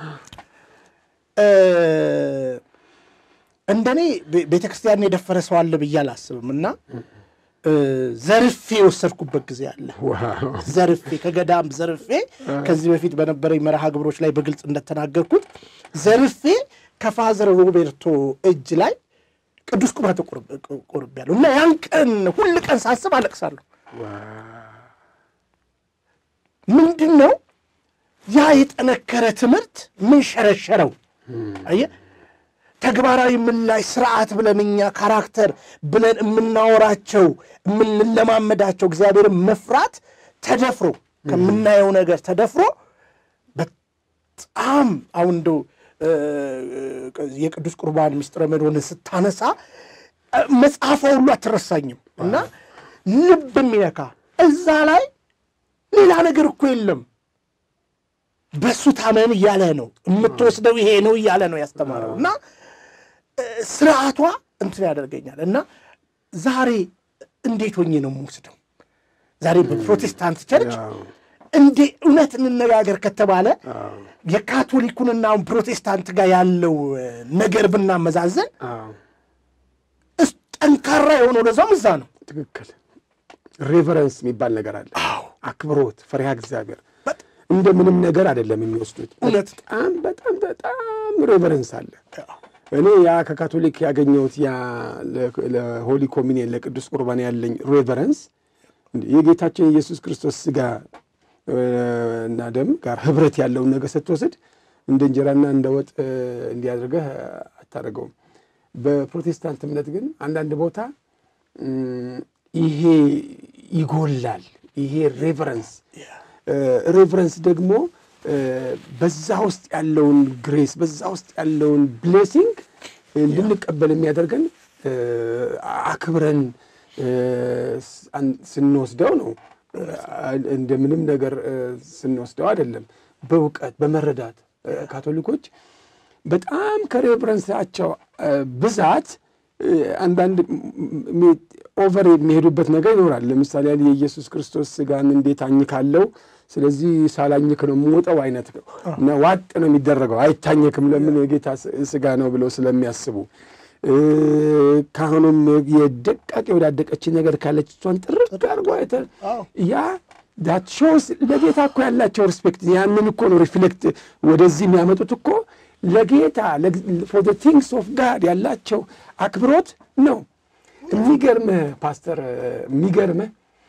እንደኔ ቤተክርስቲያን የደፈረ ሰው አለ ብዬ አላስብምና ዘርፌ ወሰርኩበት ጊዜ አለ። ዘርፌ ከገዳም ዘርፌ ከዚህ በፊት በነበረኝ መርሃ ግብሮች ላይ በግልጽ እንደተናገርኩት ዘርፌ ከፋዘር ሮቤርቶ እጅ ላይ ቅዱስ ቁርባን ተቆርቤያለሁ እና ያን ቀን ሁሉ ቀን ሳስብ አለቅሳለሁ። ምንድነው ያ የጠነከረ ትምህርት ምን ሸረሸረው? አየ ተግባራዊ ምላሽ ስርዓት ብለንኛ ካራክተር ብለን የምናወራቸው የምንለማመዳቸው እግዚአብሔርን መፍራት ተደፍሮ ከምናየው ነገር ተደፍሮ በጣም አሁን እንደው የቅዱስ ቁርባን ምስጢረ ሜሮንን ስታነሳ መጽሐፍ ሁሉ አትረሳኝም እና ልብ የሚነካ እዛ ላይ ሌላ ነገር እኮ የለም በሱ ታመን እያለ ነው የምትወስደው ይሄ ነው እያለ ነው ያስተማረው እና ስርዓቷ እንትን ያደርገኛል እና ዛሬ እንዴት ሆኜ ነው የምወስደው ዛሬ በፕሮቴስታንት ቸርች እንዴ እውነት እንነጋገር ከተባለ የካቶሊኩንና ፕሮቴስታንት ጋር ያለው ነገር ብናመዛዘን ጠንካራ የሆነው ለዛም እዛ ነው ትክክል ሬቨረንስ የሚባል ነገር አለ አክብሮት ፈሪሃ እግዚአብሔር እንደ ምንም ነገር አይደለም የሚወስዱት በጣም በጣም በጣም ሬቨረንስ አለ እኔ ያ ከካቶሊክ ያገኘሁት ያ ለሆሊ ኮሚኒየን ለቅዱስ ቁርባን ያለኝ ሬቨረንስ የጌታችን ኢየሱስ ክርስቶስ ሥጋ እና ደም ጋር ህብረት ያለውን ነገር ስትወስድ እንደ እንጀራና እንደ ወጥ እንዲያደርገህ አታደርገውም በፕሮቴስታንት እምነት ግን አንዳንድ ቦታ ይሄ ይጎላል ይሄ ሬቨረንስ ሬቨረንስ ደግሞ በዛ ውስጥ ያለውን ግሬስ በዛ ውስጥ ያለውን ብሌሲንግ እንድንቀበል የሚያደርገን አክብረን ስንወስደው ነው እንደ ምንም ነገር ስንወስደው አይደለም በእውቀት በመረዳት ካቶሊኮች በጣም ከሬቨረንሳቸው ብዛት አንዳንድ ኦቨር የሚሄዱበት ነገር ይኖራል ለምሳሌ የኢየሱስ ክርስቶስ ሥጋን እንዴት አኝካለው ስለዚህ ሳላኝክ ነው የምወጣው አይነት ነው እና ዋጥ ነው የሚደረገው አይታኝክም ለምን የጌታ ሥጋ ነው ብለው ስለሚያስቡ ካህኑም የደቃቂ ወዳደቀች ነገር ካለች እሷን ጥርቅ አድርጎ አይተ ያ that shows ለጌታ እኮ ያላቸው ሪስፔክት ያንን እኮ ነው ሪፍሌክት ወደዚህ የሚያመጡት እኮ ለጌታ for the things of God ያላቸው አክብሮት ነው የሚገርም ፓስተር የሚገርም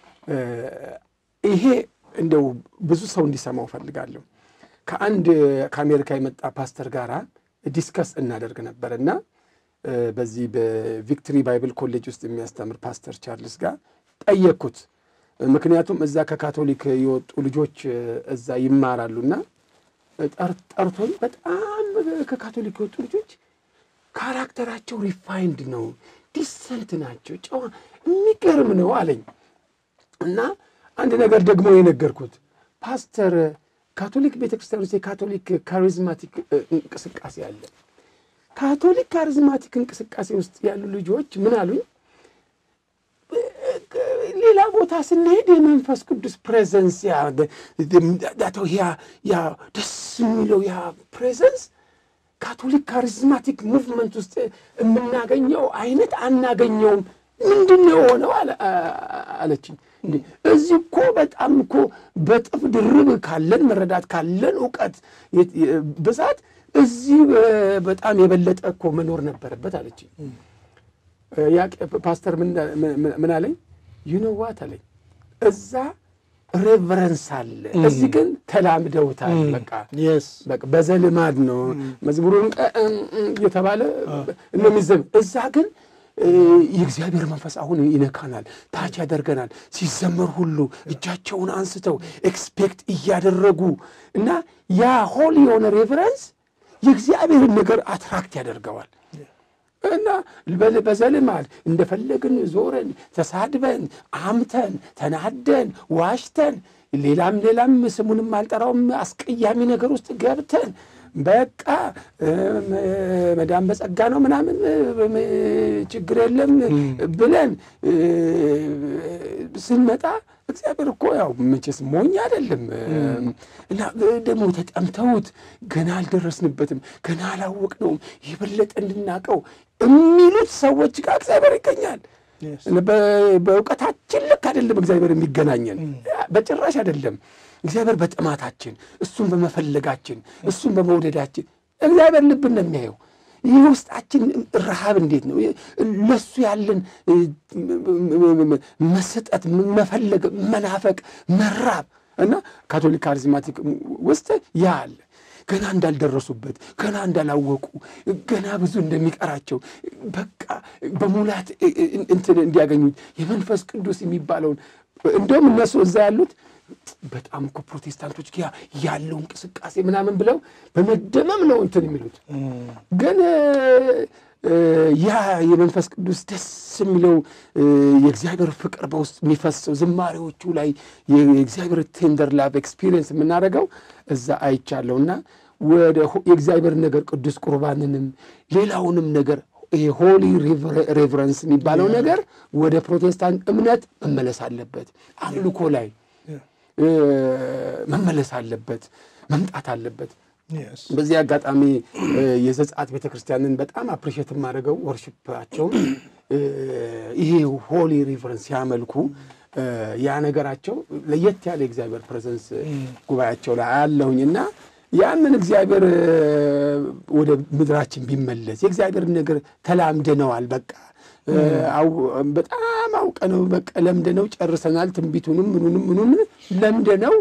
ይሄ እንደው ብዙ ሰው እንዲሰማው ፈልጋለሁ ከአንድ ከአሜሪካ የመጣ ፓስተር ጋራ ዲስከስ እናደርግ ነበርና በዚህ በቪክቶሪ ባይብል ኮሌጅ ውስጥ የሚያስተምር ፓስተር ቻርልስ ጋር ጠየቅኩት ምክንያቱም እዛ ከካቶሊክ የወጡ ልጆች እዛ ይማራሉና ጠርቶኝ በጣም ከካቶሊክ የወጡ ልጆች ካራክተራቸው ሪፋይንድ ነው ዲሰንት ናቸው ጨዋ የሚገርም ነው አለኝ እና አንድ ነገር ደግሞ የነገርኩት ፓስተር ካቶሊክ ቤተክርስቲያን ውስጥ የካቶሊክ ካሪዝማቲክ እንቅስቃሴ አለ ካቶሊክ ካሪዝማቲክ እንቅስቃሴ ውስጥ ያሉ ልጆች ምን አሉኝ ሌላ ቦታ ስንሄድ የመንፈስ ቅዱስ ፕሬዘንስ ያ ዳተው ያ ያ ደስ የሚለው ያ ፕሬዘንስ ካቶሊክ ካሪዝማቲክ ሙቭመንት ውስጥ የምናገኘው አይነት አናገኘውም ምንድነው ሆነው አለችኝ እዚህ እኮ በጣም እኮ በጥፍ ድርብ ካለን መረዳት ካለን ዕውቀት ብዛት እዚህ በጣም የበለጠ እኮ መኖር ነበረበት አለችኝ ያ ፓስተር ምን ምን አለኝ you know what አለኝ እዛ ሬቨረንስ አለ እዚህ ግን ተላምደውታል በቃ yes በቃ በዘልማድ ነው መዝሙሩን እየተባለ እንደሚዘም እዛ ግን የእግዚአብሔር መንፈስ አሁን ይነካናል ታች ያደርገናል ሲዘመር ሁሉ እጃቸውን አንስተው ኤክስፔክት እያደረጉ እና ያ ሆሊ የሆነ ሬቨረንስ የእግዚአብሔር ነገር አትራክት ያደርገዋል እና በዘልማድ እንደፈለግን ዞረን ተሳድበን አምተን ተናደን ዋሽተን ሌላም ሌላም ስሙንም አልጠራውም አስቀያሚ ነገር ውስጥ ገብተን በቃ መዳም በጸጋ ነው ምናምን ችግር የለም ብለን ስንመጣ እግዚአብሔር እኮ ያው መቼስ ሞኝ አይደለም እና ደግሞ ተጠምተውት ገና አልደረስንበትም ገና አላወቅነውም ይበለጥ እንድናቀው የሚሉት ሰዎች ጋር እግዚአብሔር ይገኛል በእውቀታችን ልክ አይደለም እግዚአብሔር የሚገናኘን በጭራሽ አይደለም እግዚአብሔር በጥማታችን እሱን በመፈለጋችን እሱን በመውደዳችን እግዚአብሔር ልብን ነው የሚያየው ይህ ውስጣችን ረሃብ እንዴት ነው ለሱ ያለን መሰጠት መፈለግ መናፈቅ መራብ እና ካቶሊክ ካሪዝማቲክ ውስጥ ያለ ገና እንዳልደረሱበት ገና እንዳላወቁ ገና ብዙ እንደሚቀራቸው በቃ በሙላት እንትን እንዲያገኙት የመንፈስ ቅዱስ የሚባለውን እንደውም እነሱ እዛ ያሉት በጣም እኮ ፕሮቴስታንቶች ያለው እንቅስቃሴ ምናምን ብለው በመደመም ነው እንትን የሚሉት ግን ያ የመንፈስ ቅዱስ ደስ የሚለው የእግዚአብሔር ፍቅር በውስጥ የሚፈሰው ዝማሬዎቹ ላይ የእግዚአብሔር ቴንደር ላቭ ኤክስፒሪየንስ የምናደርገው እዛ አይቻለሁና ወደ የእግዚአብሔር ነገር ቅዱስ ቁርባንንም ሌላውንም ነገር ይሄ ሆሊ ሬቨረንስ የሚባለው ነገር ወደ ፕሮቴስታንት እምነት መመለስ አለበት። አምልኮ ላይ መመለስ አለበት፣ መምጣት አለበት። በዚህ አጋጣሚ የዘጻት ቤተክርስቲያንን በጣም አፕሪሺየት ማድረገው ወርሺፓቸው ይሄ ሆሊ ሪቨረንስ ያመልኩ ያ ነገራቸው ለየት ያለ እግዚአብሔር ፕሬዘንስ ጉባኤያቸው ላይ አያለሁኝና ያንን እግዚአብሔር ወደ ምድራችን ቢመለስ የእግዚአብሔር ነገር ተላምደነዋል። በቃ አው በጣም አውቀነው በቃ ለምደነው ጨርሰናል። ትንቢቱንም ምኑንም ምኑንም ለምደነው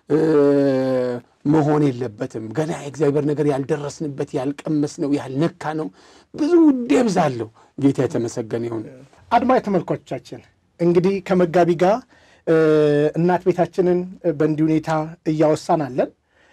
መሆን የለበትም። ገና የእግዚአብሔር ነገር ያልደረስንበት ያልቀመስነው ያልነካ ነው። ብዙ ደብዛለው። ጌታ የተመሰገነ ይሁን። አድማጭ ተመልካቾቻችን እንግዲህ ከመጋቢ ጋር እናት ቤታችንን በእንዲህ ሁኔታ እያወሳናለን።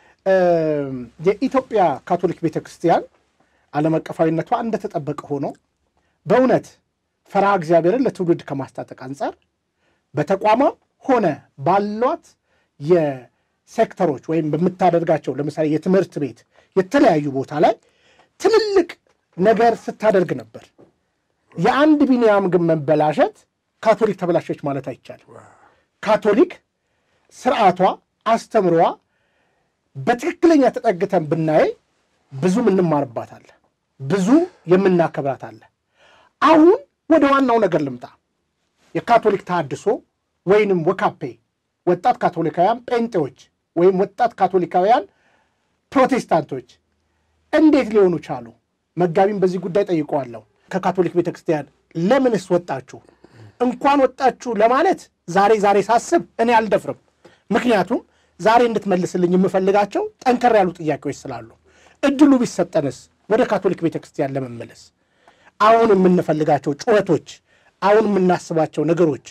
የኢትዮጵያ ካቶሊክ ቤተክርስቲያን ዓለም አቀፋዊነቷ እንደተጠበቀ ሆኖ በእውነት ፈርሃ እግዚአብሔርን ለትውልድ ከማስታጠቅ አንፃር በተቋማም ሆነ ባሏት የሴክተሮች ወይም በምታደርጋቸው ለምሳሌ የትምህርት ቤት የተለያዩ ቦታ ላይ ትልልቅ ነገር ስታደርግ ነበር። የአንድ ቢኒያም ግን መበላሸት ካቶሊክ ተበላሸች ማለት አይቻልም። ካቶሊክ ስርዓቷ አስተምሯ በትክክለኛ ተጠግተን ብናይ ብዙ እንማርባታለን፣ ብዙ የምናከብራታለን። አሁን ወደ ዋናው ነገር ልምጣ። የካቶሊክ ተሐድሶ ወይንም ወካፔ ወጣት ካቶሊካውያን ጴንጤዎች ወይም ወጣት ካቶሊካውያን ፕሮቴስታንቶች እንዴት ሊሆኑ ቻሉ? መጋቢም በዚህ ጉዳይ ጠይቀዋለሁ። ከካቶሊክ ቤተክርስቲያን ለምንስ ወጣችሁ? እንኳን ወጣችሁ ለማለት ዛሬ ዛሬ ሳስብ እኔ አልደፍርም። ምክንያቱም ዛሬ እንድትመልስልኝ የምፈልጋቸው ጠንከር ያሉ ጥያቄዎች ስላሉ እድሉ ቢሰጠንስ ወደ ካቶሊክ ቤተክርስቲያን ለመመለስ አሁን የምንፈልጋቸው ጩኸቶች፣ አሁን የምናስባቸው ነገሮች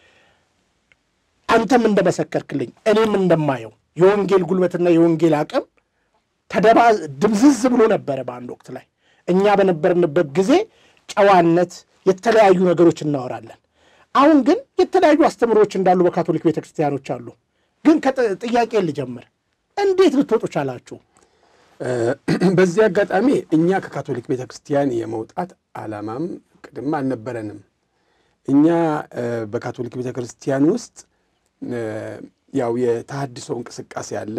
አንተም እንደመሰከርክልኝ እኔም እንደማየው የወንጌል ጉልበትና የወንጌል አቅም ተደባ ድምዝዝ ብሎ ነበረ በአንድ ወቅት ላይ። እኛ በነበርንበት ጊዜ ጨዋነት የተለያዩ ነገሮች እናወራለን። አሁን ግን የተለያዩ አስተምሮች እንዳሉ በካቶሊክ ቤተክርስቲያኖች አሉ። ግን ከጥያቄ ልጀምር፣ እንዴት ልትወጡ ቻላችሁ? በዚህ አጋጣሚ እኛ ከካቶሊክ ቤተክርስቲያን የመውጣት ዓላማም ቅድም አልነበረንም። እኛ በካቶሊክ ቤተክርስቲያን ውስጥ ያው የተሐድሶ እንቅስቃሴ አለ፣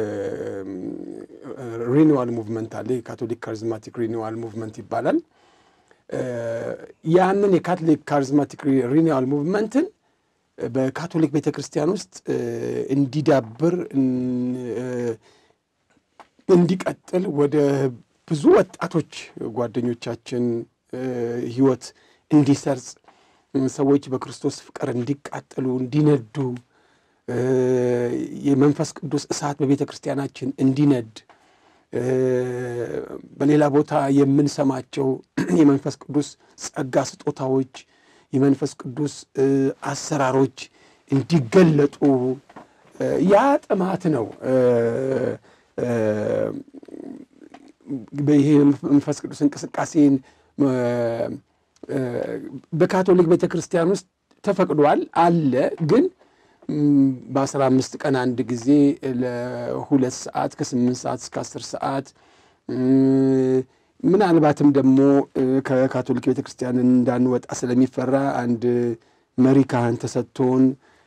ሪኒዋል ሙቭመንት አለ፣ የካቶሊክ ካሪዝማቲክ ሪኒዋል ሙቭመንት ይባላል። ያንን የካቶሊክ ካሪዝማቲክ ሪኒዋል ሙቭመንትን በካቶሊክ ቤተክርስቲያን ውስጥ እንዲዳብር እንዲቀጥል ወደ ብዙ ወጣቶች ጓደኞቻችን ህይወት እንዲሰርጽ ሰዎች በክርስቶስ ፍቅር እንዲቃጠሉ እንዲነዱ የመንፈስ ቅዱስ እሳት በቤተክርስቲያናችን እንዲነድ በሌላ ቦታ የምንሰማቸው የመንፈስ ቅዱስ ጸጋ ስጦታዎች የመንፈስ ቅዱስ አሰራሮች እንዲገለጡ ያ ጥማት ነው። በይሄ መንፈስ ቅዱስ እንቅስቃሴን በካቶሊክ ቤተክርስቲያን ውስጥ ተፈቅዷል አለ። ግን በአስራ አምስት ቀን አንድ ጊዜ ለሁለት ሰዓት ከስምንት ሰዓት እስከ አስር ሰዓት ምናልባትም ደግሞ ከካቶሊክ ቤተክርስቲያን እንዳንወጣ ስለሚፈራ አንድ መሪ ካህን ተሰጥቶን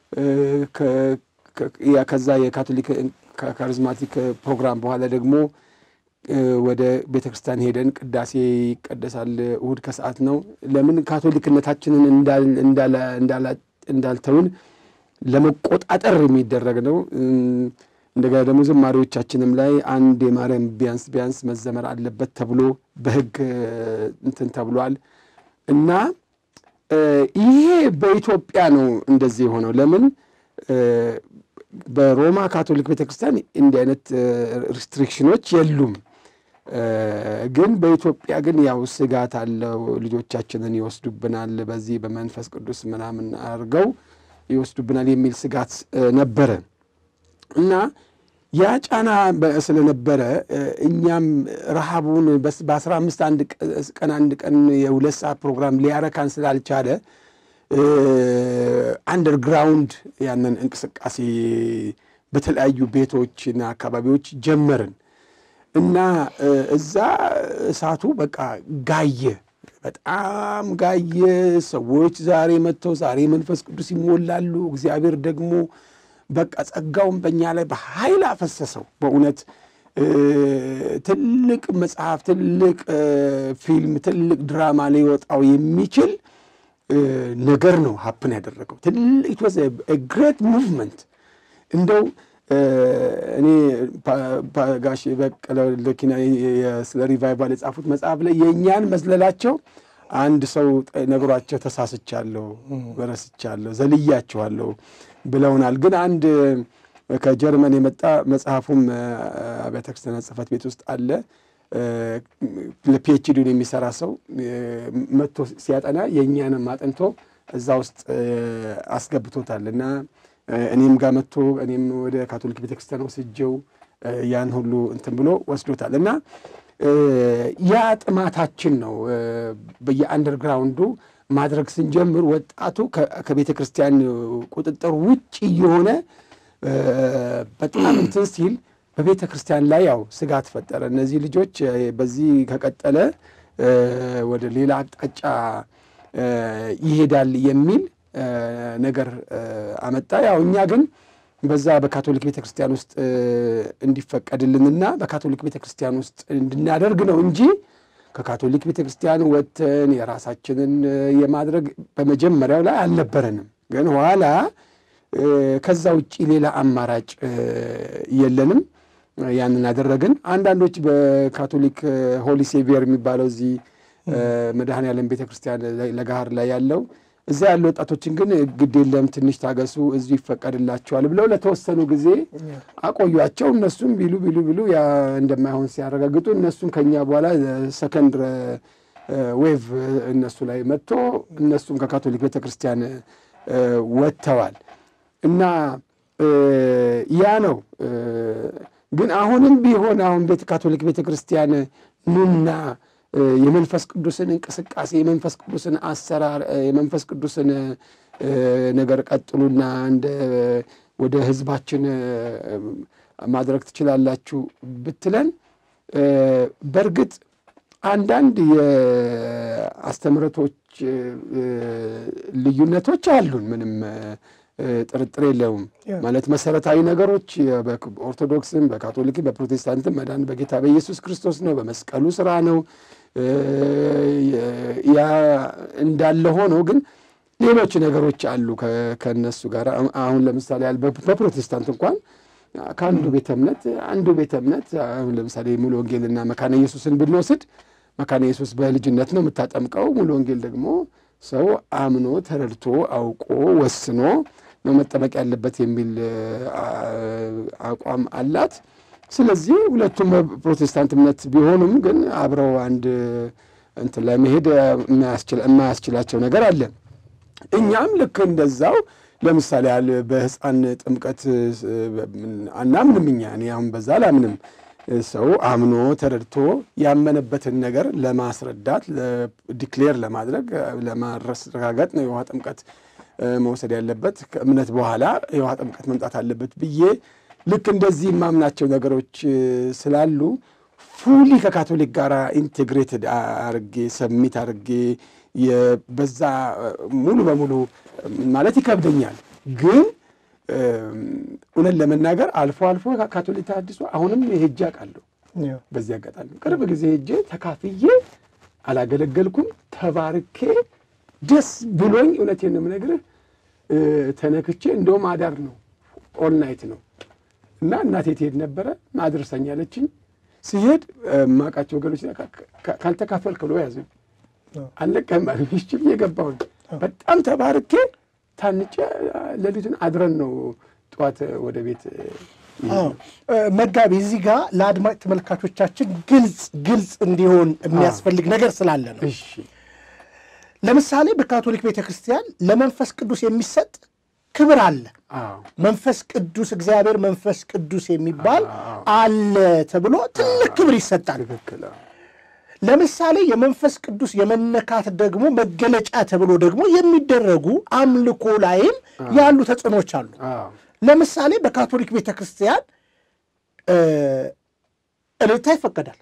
ከዛ የካቶሊክ ካሪዝማቲክ ፕሮግራም በኋላ ደግሞ ወደ ቤተክርስቲያን ሄደን ቅዳሴ ይቀደሳል። እሁድ ከሰዓት ነው። ለምን ካቶሊክነታችንን እንዳለ እንዳለ እንዳልተውን ለመቆጣጠር የሚደረግ ነው። እንደገና ደግሞ ዝማሬዎቻችንም ላይ አንድ የማርያም ቢያንስ ቢያንስ መዘመር አለበት ተብሎ በሕግ እንትን ተብሏል እና ይሄ በኢትዮጵያ ነው እንደዚህ ሆነው። ለምን በሮማ ካቶሊክ ቤተክርስቲያን እንዲህ አይነት ሪስትሪክሽኖች የሉም። ግን በኢትዮጵያ ግን ያው ስጋት አለው። ልጆቻችንን ይወስዱብናል፣ በዚህ በመንፈስ ቅዱስ ምናምን አድርገው ይወስዱብናል የሚል ስጋት ነበረ እና ያ ጫና ስለነበረ እኛም ረሃቡን በ15 አንድ ቀን አንድ ቀን የሁለት ሰዓት ፕሮግራም ሊያረካን ስላልቻለ አንደርግራውንድ ያንን እንቅስቃሴ በተለያዩ ቤቶችና አካባቢዎች ጀመርን እና እዛ እሳቱ በቃ ጋየ በጣም ጋየ ሰዎች ዛሬ መጥተው ዛሬ መንፈስ ቅዱስ ይሞላሉ እግዚአብሔር ደግሞ በቃ ጸጋውን በእኛ ላይ በኃይል አፈሰሰው በእውነት ትልቅ መጽሐፍ ትልቅ ፊልም ትልቅ ድራማ ሊወጣው የሚችል ነገር ነው ሀፕን ያደረገው ትልቅ it was a, a great movement እንደው እኔ ጋሽ በቀለ ለኪና ስለ ሪቫይቫል የጻፉት መጽሐፍ ላይ የኛን መዝለላቸው አንድ ሰው ነገሯቸው ተሳስቻለሁ በረስቻለሁ ዘልያቸዋለሁ ብለውናል ግን አንድ ከጀርመን የመጣ መጽሐፉም አብያተ ክርስቲያናት ጽሕፈት ቤት ውስጥ አለ ለፒኤችዲ የሚሰራ ሰው መጥቶ ሲያጠና የኛንም አጥንቶ እዛ ውስጥ አስገብቶታልና እኔም ጋር መጥቶ እኔም ወደ ካቶሊክ ቤተክርስቲያን ወስጄው ያን ሁሉ እንትን ብሎ ወስዶታልና ያ ጥማታችን ነው በየአንደርግራውንዱ ማድረግ ስንጀምር ወጣቱ ከቤተክርስቲያን ቁጥጥር ውጪ የሆነ በጣም እንትን ሲል በቤተክርስቲያን ላይ ያው ስጋት ፈጠረ እነዚህ ልጆች በዚህ ከቀጠለ ወደ ሌላ አቅጣጫ ይሄዳል የሚል ነገር አመጣ ያው እኛ ግን በዛ በካቶሊክ ቤተክርስቲያን ውስጥ እንዲፈቀድልንና በካቶሊክ ቤተክርስቲያን ውስጥ እንድናደርግ ነው እንጂ ከካቶሊክ ቤተክርስቲያን ወጥተን የራሳችንን የማድረግ በመጀመሪያው ላይ አልነበረንም ግን ኋላ ከዛ ውጪ ሌላ አማራጭ የለንም ያንን አደረግን አንዳንዶች በካቶሊክ ሆሊ ሴቪየር የሚባለው እዚ መድኃኔዓለም ቤተክርስቲያን ለጋር ላይ ያለው እዛ ያለው ወጣቶችን ግን ግድ የለም ትንሽ ታገሱ እዚህ ይፈቀድላቸዋል ብለው ለተወሰኑ ጊዜ አቆዩአቸው እነሱም ቢሉ ቢሉ ቢሉ ያ እንደማይሆን ሲያረጋግጡ እነሱም ከኛ በኋላ ሰከንድ ዌቭ እነሱ ላይ መጥቶ እነሱም ከካቶሊክ ቤተክርስቲያን ወጥተዋል እና ያ ነው ግን አሁንም ቢሆን አሁን ቤተ ካቶሊክ ቤተክርስቲያን ኑና የመንፈስ ቅዱስን እንቅስቃሴ የመንፈስ ቅዱስን አሰራር የመንፈስ ቅዱስን ነገር ቀጥሉና እንደ ወደ ህዝባችን ማድረግ ትችላላችሁ ብትለን በርግጥ አንዳንድ የአስተምረቶች ልዩነቶች አሉን ምንም ጥርጥር የለውም ማለት መሰረታዊ ነገሮች በኦርቶዶክስም በካቶሊክም በፕሮቴስታንትም መዳን በጌታ በኢየሱስ ክርስቶስ ነው በመስቀሉ ስራ ነው ያ እንዳለ ሆኖ ግን ሌሎች ነገሮች አሉ ከነሱ ጋር አሁን ለምሳሌ በፕሮቴስታንት እንኳን ካንዱ ቤተ እምነት አንዱ ቤተ እምነት አሁን ለምሳሌ ሙሉ ወንጌልና መካነ ኢየሱስን ብንወስድ መካነ ኢየሱስ በልጅነት ነው የምታጠምቀው ሙሉ ወንጌል ደግሞ ሰው አምኖ ተረድቶ አውቆ ወስኖ ነው መጠመቅ ያለበት የሚል አቋም አላት ስለዚህ ሁለቱም ፕሮቴስታንት እምነት ቢሆኑም ግን አብረው አንድ እንት ለመሄድ የማያስችላቸው ነገር አለ እኛም ልክ እንደዛው ለምሳሌ ያለ በህፃን ጥምቀት አናምንም እኛ እኔ አሁን በዛ አላምንም ሰው አምኖ ተረድቶ ያመነበትን ነገር ለማስረዳት ዲክሌር ለማድረግ ለማረጋገጥ ነው የውሃ ጥምቀት መውሰድ ያለበት ከእምነት በኋላ የውሃ ጥምቀት መምጣት አለበት ብዬ ልክ እንደዚህ ማምናቸው ነገሮች ስላሉ ፉሊ ከካቶሊክ ጋር ኢንቴግሬትድ አርጌ ሰሚት አርጌ የበዛ ሙሉ በሙሉ ማለት ይከብደኛል ግን እውነት ለመናገር አልፎ አልፎ ካቶሊክ ታድሶ አሁንም ሄጄ አውቃለሁ በዚህ አጋጣሚ ቅርብ ጊዜ ሄጄ ተካፍዬ አላገለገልኩም ተባርኬ ደስ ብሎኝ እውነቴን ነው የምነግርህ ተነክቼ እንደውም አዳር ነው ኦል ናይት ነው እና እናቴ ትሄድ ነበረ ማድረሰኛለችኝ ሲሄድ ማቃቸው ወገኖች ካልተካፈልክ ብሎ ያዘኝ አለቀም ማለት ነው የገባው በጣም ተባርኬ ታንጨ ለሊቱን አድረን ነው ጧት ወደ ቤት መጋቢ እዚህ ጋር ለአድማጭ ተመልካቾቻችን ግልጽ ግልጽ እንዲሆን የሚያስፈልግ ነገር ስላለ ነው እሺ ለምሳሌ በካቶሊክ ቤተክርስቲያን ለመንፈስ ቅዱስ የሚሰጥ ክብር አለ መንፈስ ቅዱስ እግዚአብሔር መንፈስ ቅዱስ የሚባል አለ ተብሎ ትልቅ ክብር ይሰጣል ለምሳሌ የመንፈስ ቅዱስ የመነካት ደግሞ መገለጫ ተብሎ ደግሞ የሚደረጉ አምልኮ ላይም ያሉ ተጽኖች አሉ ለምሳሌ በካቶሊክ ቤተክርስቲያን እልልታ ይፈቀዳል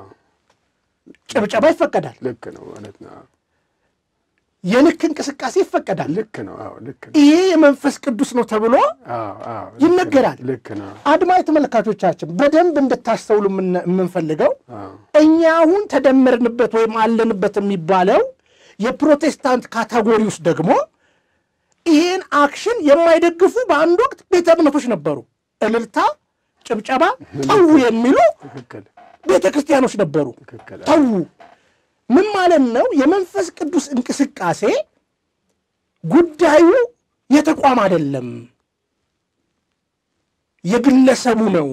ጭብጨባ ይፈቀዳል ልክ ነው ማለት ነው የልክ እንቅስቃሴ ይፈቀዳል ልክ ነው አዎ ልክ ነው ይሄ የመንፈስ ቅዱስ ነው ተብሎ አዎ አዎ ይነገራል ልክ ነው አድማጭ ተመልካቾቻችን በደንብ እንድታስተውሉ የምንፈልገው እኛ አሁን ተደመርንበት ወይም አለንበት የሚባለው የፕሮቴስታንት ካቴጎሪ ውስጥ ደግሞ ይሄን አክሽን የማይደግፉ በአንድ ወቅት ቤተ እምነቶች ነበሩ እልልታ ጭብጨባ ተው የሚሉ ቤተክርስቲያኖች ነበሩ ተው ምን ማለት ነው የመንፈስ ቅዱስ እንቅስቃሴ ጉዳዩ የተቋም አይደለም የግለሰቡ ነው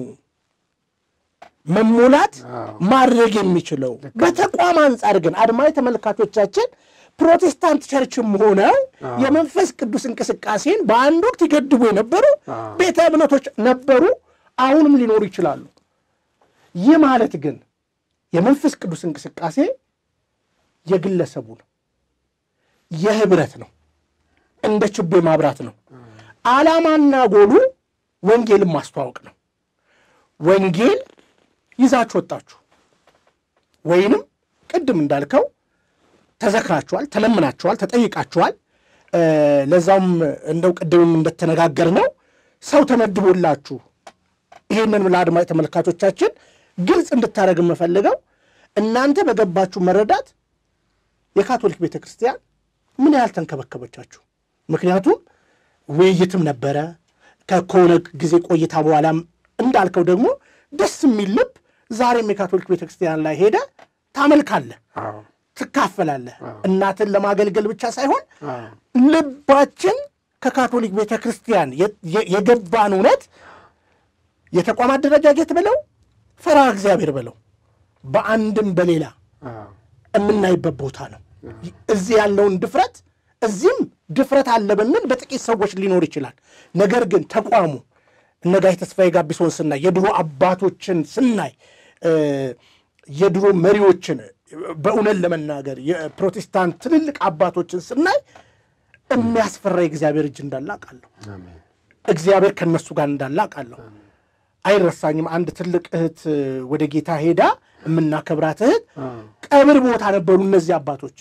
መሞላት ማድረግ የሚችለው በተቋም አንፃር ግን አድማጭ ተመልካቾቻችን ፕሮቴስታንት ቸርችም ሆነው የመንፈስ ቅዱስ እንቅስቃሴን በአንድ ወቅት ይገድቡ የነበሩ ቤተ እምነቶች ነበሩ አሁንም ሊኖሩ ይችላሉ ይህ ማለት ግን የመንፈስ ቅዱስ እንቅስቃሴ የግለሰቡ ነው የህብረት ነው እንደ ችቦ ማብራት ነው ዓላማና ጎሉ ወንጌልን ማስተዋወቅ ነው ወንጌል ይዛችሁ ወጣችሁ ወይንም ቅድም እንዳልከው ተዘክራችኋል ተለምናችኋል ተጠይቃችኋል ለዛም እንደው ቅድም እንደተነጋገርነው ሰው ተመድቦላችሁ ይሄንን ለአድማጭ ተመልካቾቻችን ግልጽ እንድታረግ መፈልገው እናንተ በገባችሁ መረዳት የካቶሊክ ቤተክርስቲያን ምን ያህል ተንከበከበቻችሁ ምክንያቱም ውይይትም ነበረ ከኮነ ጊዜ ቆይታ በኋላም እንዳልከው ደግሞ ደስ የሚል ልብ ዛሬም የካቶሊክ ቤተክርስቲያን ላይ ሄደ ታመልካለህ ትካፈላለህ እናትን ለማገልገል ብቻ ሳይሆን ልባችን ከካቶሊክ ቤተክርስቲያን የገባን እውነት የተቋም አደረጃጀት ብለው ፈራ እግዚአብሔር ብለው በአንድም በሌላ እምናይበት ቦታ ነው እዚህ ያለውን ድፍረት እዚህም ድፍረት አለ በእነን በጥቂት ሰዎች ሊኖር ይችላል ነገር ግን ተቋሙ እነጋይ ተስፋዬ ጋቢሶን ስናይ የድሮ አባቶችን ስናይ የድሮ መሪዎችን በእውነት ለመናገር የፕሮቴስታንት ትልልቅ አባቶችን ስናይ የሚያስፈራ እግዚአብሔር እጅ እንዳለ አውቃለሁ አሜን እግዚአብሔር ከነሱ ጋር እንዳለ አውቃለሁ አይረሳኝም አንድ ትልቅ እህት ወደ ጌታ ሄዳ ምናከብራት እህት ቀብር ቦታ ነበሩ እነዚህ አባቶች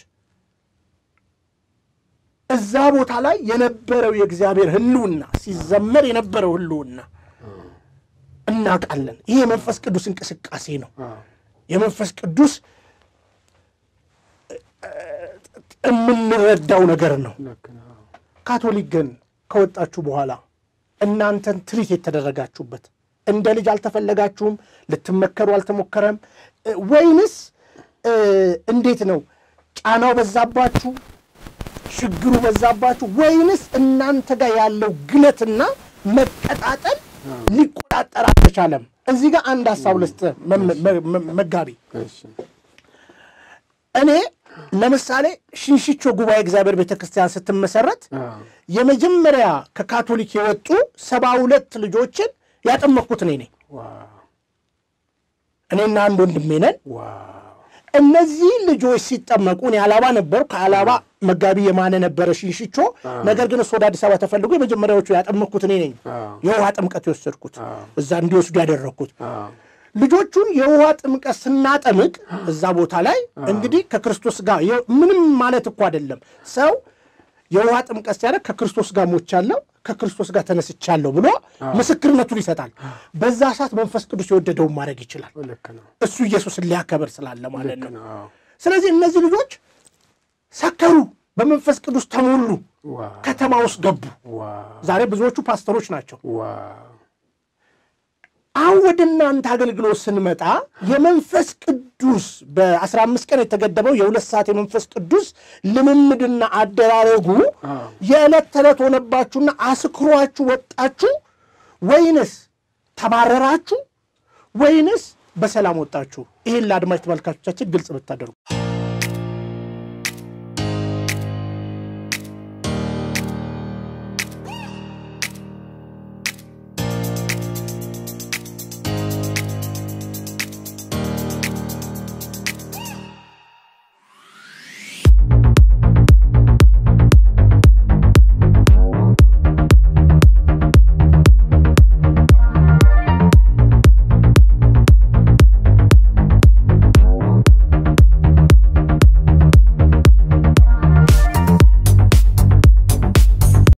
እዛ ቦታ ላይ የነበረው የእግዚአብሔር ህልውና ሲዘመር የነበረው ህልውና እናውቃለን ይሄ መንፈስ ቅዱስ እንቅስቃሴ ነው የመንፈስ ቅዱስ እምንረዳው ነገር ነው ካቶሊክ ግን ከወጣችሁ በኋላ እናንተን ትሪት የተደረጋችሁበት እንደ ልጅ አልተፈለጋችሁም ልትመከሩ አልተሞከረም ወይንስ እንዴት ነው ጫናው በዛባችሁ ችግሩ በዛባችሁ ወይንስ እናንተ ጋር ያለው ግለትና መቀጣጠል ሊቆጣጠር አልቻለም እዚህ ጋር አንድ ሐሳብ ልስጥ መጋቢ እኔ ለምሳሌ ሽንሽቾ ጉባኤ እግዚአብሔር ቤተክርስቲያን ስትመሰረት የመጀመሪያ ከካቶሊክ የወጡ ሰባ ሁለት ልጆችን ያጠመቅኩት እኔ ነኝ ዋው እኔና አንድ ወንድሜ ነን ዋው እነዚህ ልጆች ሲጠመቁ እኔ አላባ ነበር ከአላባ መጋቢ የማነ ነበር ሽንሽቾ ነገር ግን ወደ አዲስ አበባ ተፈልጎ የመጀመሪያዎቹ ያጠመቅኩት እኔ ነኝ የውሃ ጥምቀት የወሰድኩት እዛ እንዲወስዱ ያደረኩት ልጆቹን የውሃ ጥምቀት ስናጠምቅ እዛ ቦታ ላይ እንግዲህ ከክርስቶስ ጋር ምንም ማለት እኮ አይደለም ሰው የውሃ ጥምቀት ሲያደርግ ከክርስቶስ ጋር ሞቻለሁ ከክርስቶስ ጋር ተነስቻለሁ ብሎ ምስክርነቱን ይሰጣል በዛ ሰዓት መንፈስ ቅዱስ የወደደው ማድረግ ይችላል እሱ ኢየሱስን ሊያከብር ስላለ ማለት ነው ስለዚህ እነዚህ ልጆች ሰከሩ በመንፈስ ቅዱስ ተሞሉ ከተማ ውስጥ ገቡ ዛሬ ብዙዎቹ ፓስተሮች ናቸው አሁን እናንተ አገልግሎት ስንመጣ የመንፈስ ቅዱስ በ15 ቀን የተገደበው የሁለት ሰዓት የመንፈስ ቅዱስ ልምምድና አደራረጉ የዕለት ተዕለት ሆነባችሁና አስክሯችሁ ወጣችሁ ወይንስ ተባረራችሁ ወይንስ በሰላም ወጣችሁ ይሄን ለአድማጭ ተመልካቾቻችን ግልጽ ብታደርጉ